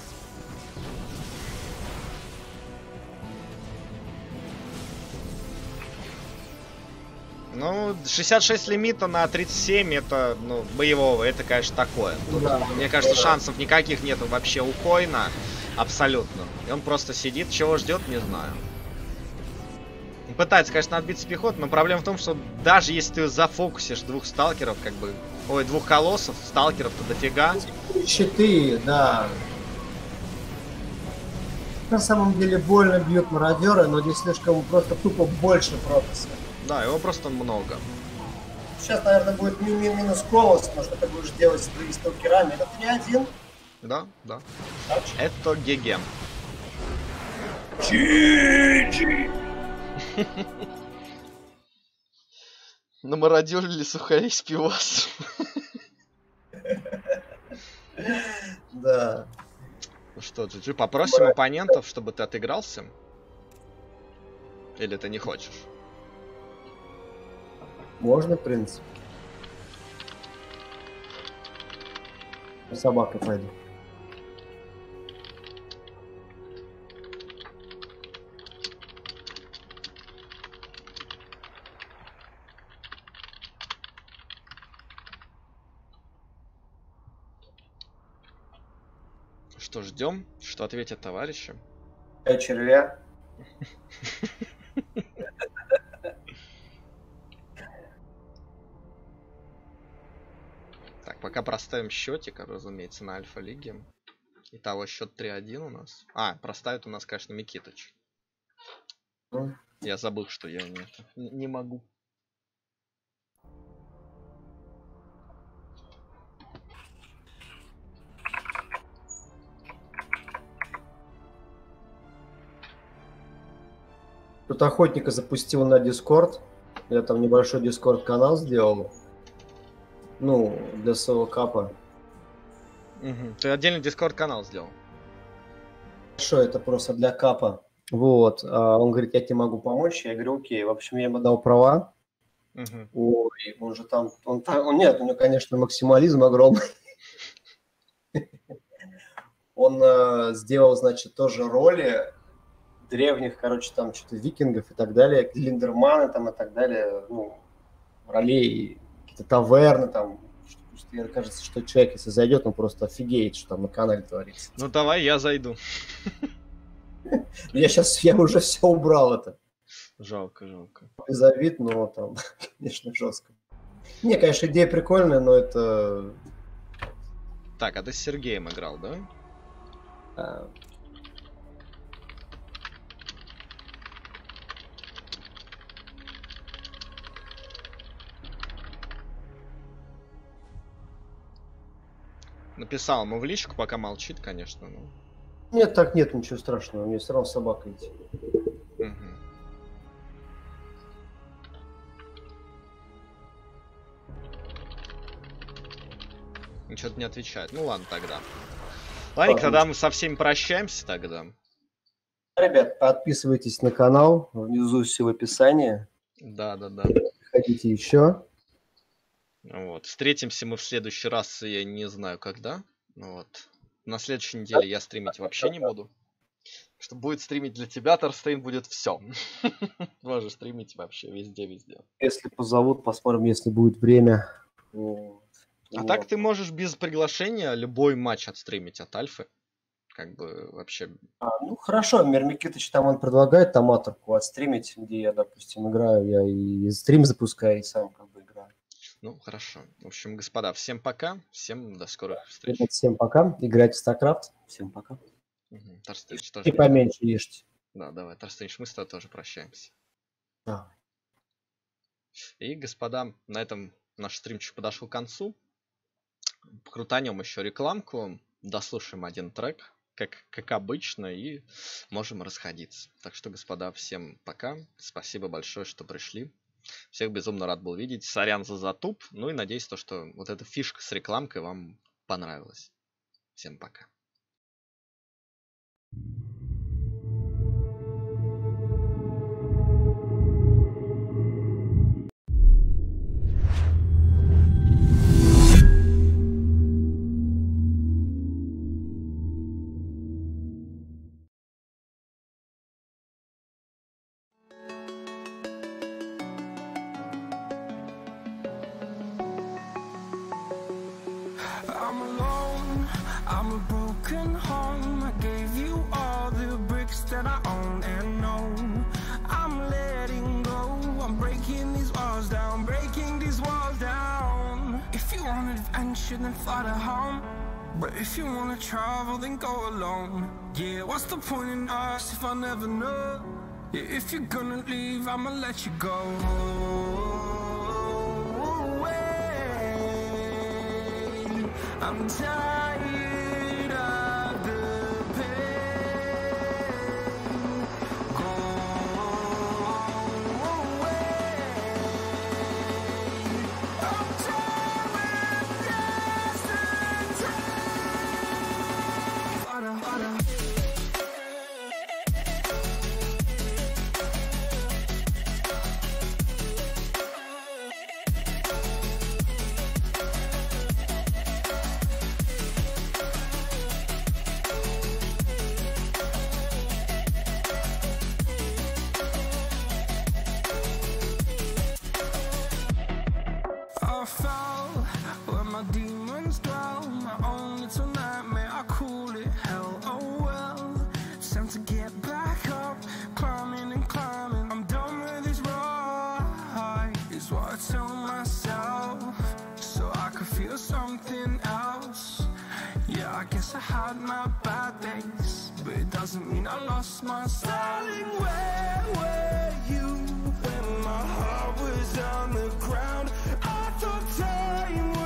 Ну, 66 лимита на 37, это, ну, боевого, это, конечно, такое. Тут, Да, мне кажется, шансов никаких нету вообще у Коина. Абсолютно. И он просто сидит, чего ждет, не знаю. Пытается, конечно, отбиться пехот, но проблема в том, что даже если ты зафокусишь двух сталкеров, как бы... Ой, двух колоссов, сталкеров-то дофига. Щиты, да. На самом деле больно бьют мародеры, но здесь слишком просто тупо больше Протоса. Да, его просто много. Сейчас, наверное, будет минус колос, потому что ты будешь делать с другими сталкерами. Это 3-1. Да, да. Так. Это ГГ. Намародерили сухарей с пивасом. Да. Ну что, GG, попросим оппонентов, чтобы ты отыгрался? Или ты не хочешь? Можно, в принципе. Собака пойду. Что, ждем? Что ответят товарищи? Я червя. Так, пока проставим счетик, разумеется, на Альфа-лиге. Итого счет 3-1 у нас. А, проставит у нас, конечно, Микитыч. Я забыл, что я не могу. Тут охотника запустил на Дискорд. Я там небольшой Дискорд канал сделал. Ну, для своего капа. Угу. Ты отдельный Дискорд канал сделал? Хорошо, это просто для капа. Вот. Он говорит, я тебе могу помочь. Я говорю, окей. В общем, я ему дал права. Угу. Ой, он же там... Нет, у него, конечно, максимализм огромный. Он сделал, значит, тоже роли древних, короче, там что-то викингов и так далее, линдерманы там и так далее, ну, ролей, какие-то таверны там. Мне кажется, что человек, если зайдет, он просто офигеет, что там на канале творится. Ну давай, я зайду. Я уже все убрал это. Жалко, жалко. Безобид, но там, конечно, жестко. Не, конечно, идея прикольная, но это... Так, а ты с Сергеем играл, да? Написал ему в личку, пока молчит, конечно. Но... Нет, так нет, ничего страшного. Мне все равно собака идти. Угу. Ничего не отвечает. Ну ладно тогда. Ладно, тогда мы со всеми прощаемся тогда. Ребят, подписывайтесь на канал. Внизу все в описании. Да. Приходите еще. Вот. Встретимся мы в следующий раз, я не знаю когда. Ну вот. На следующей неделе я стримить вообще не буду. Что будет стримить для тебя, Торстейн, будет все. Можешь стримить вообще везде. Если позовут, посмотрим, если будет время. Вот. А так ты можешь без приглашения любой матч отстримить от Альфы. Как бы вообще... Ну хорошо, Мирмикитыч там он предлагает там аторку отстримить, где я, допустим, играю, я и стрим запускаю, и сам как бы играю. Ну, хорошо. В общем, господа, всем пока, всем до скорых встреч. Ребят, всем пока, играйте в StarCraft, всем пока. Торстейнш тоже... И поменьше ешьте. Да, давай, Торстейнш, мы с тобой тоже прощаемся. Да. И, господа, на этом наш стримчик подошел к концу. Крутанем еще рекламку, дослушаем один трек, как обычно, и можем расходиться. Так что, господа, всем пока. Спасибо большое, что пришли. Всех безумно рад был видеть. Сорян за затуп. Ну и надеюсь, что вот эта фишка с рекламкой вам понравилась. Всем пока. I'm alone, I'm a broken home. I gave you all the bricks that I own and know. I'm letting go, I'm breaking these walls down, breaking these walls down. If you want adventure, then fly to home. But if you wanna travel, then go alone. Yeah, what's the point in us if I never know? Yeah, if you're gonna leave, I'ma let you go. I'm tired of the pain. Go away. I'm tired of yesterday. I fell where my demons dwell. My own little nightmare, I call it hell. Oh well, it's time to get back up, climbing and climbing. I'm done with this ride, is what I tell myself, so I could feel something else. Yeah, I guess I had my bad days, but it doesn't mean I lost my style. Darling, where were you when my heart was on the ground? I thought time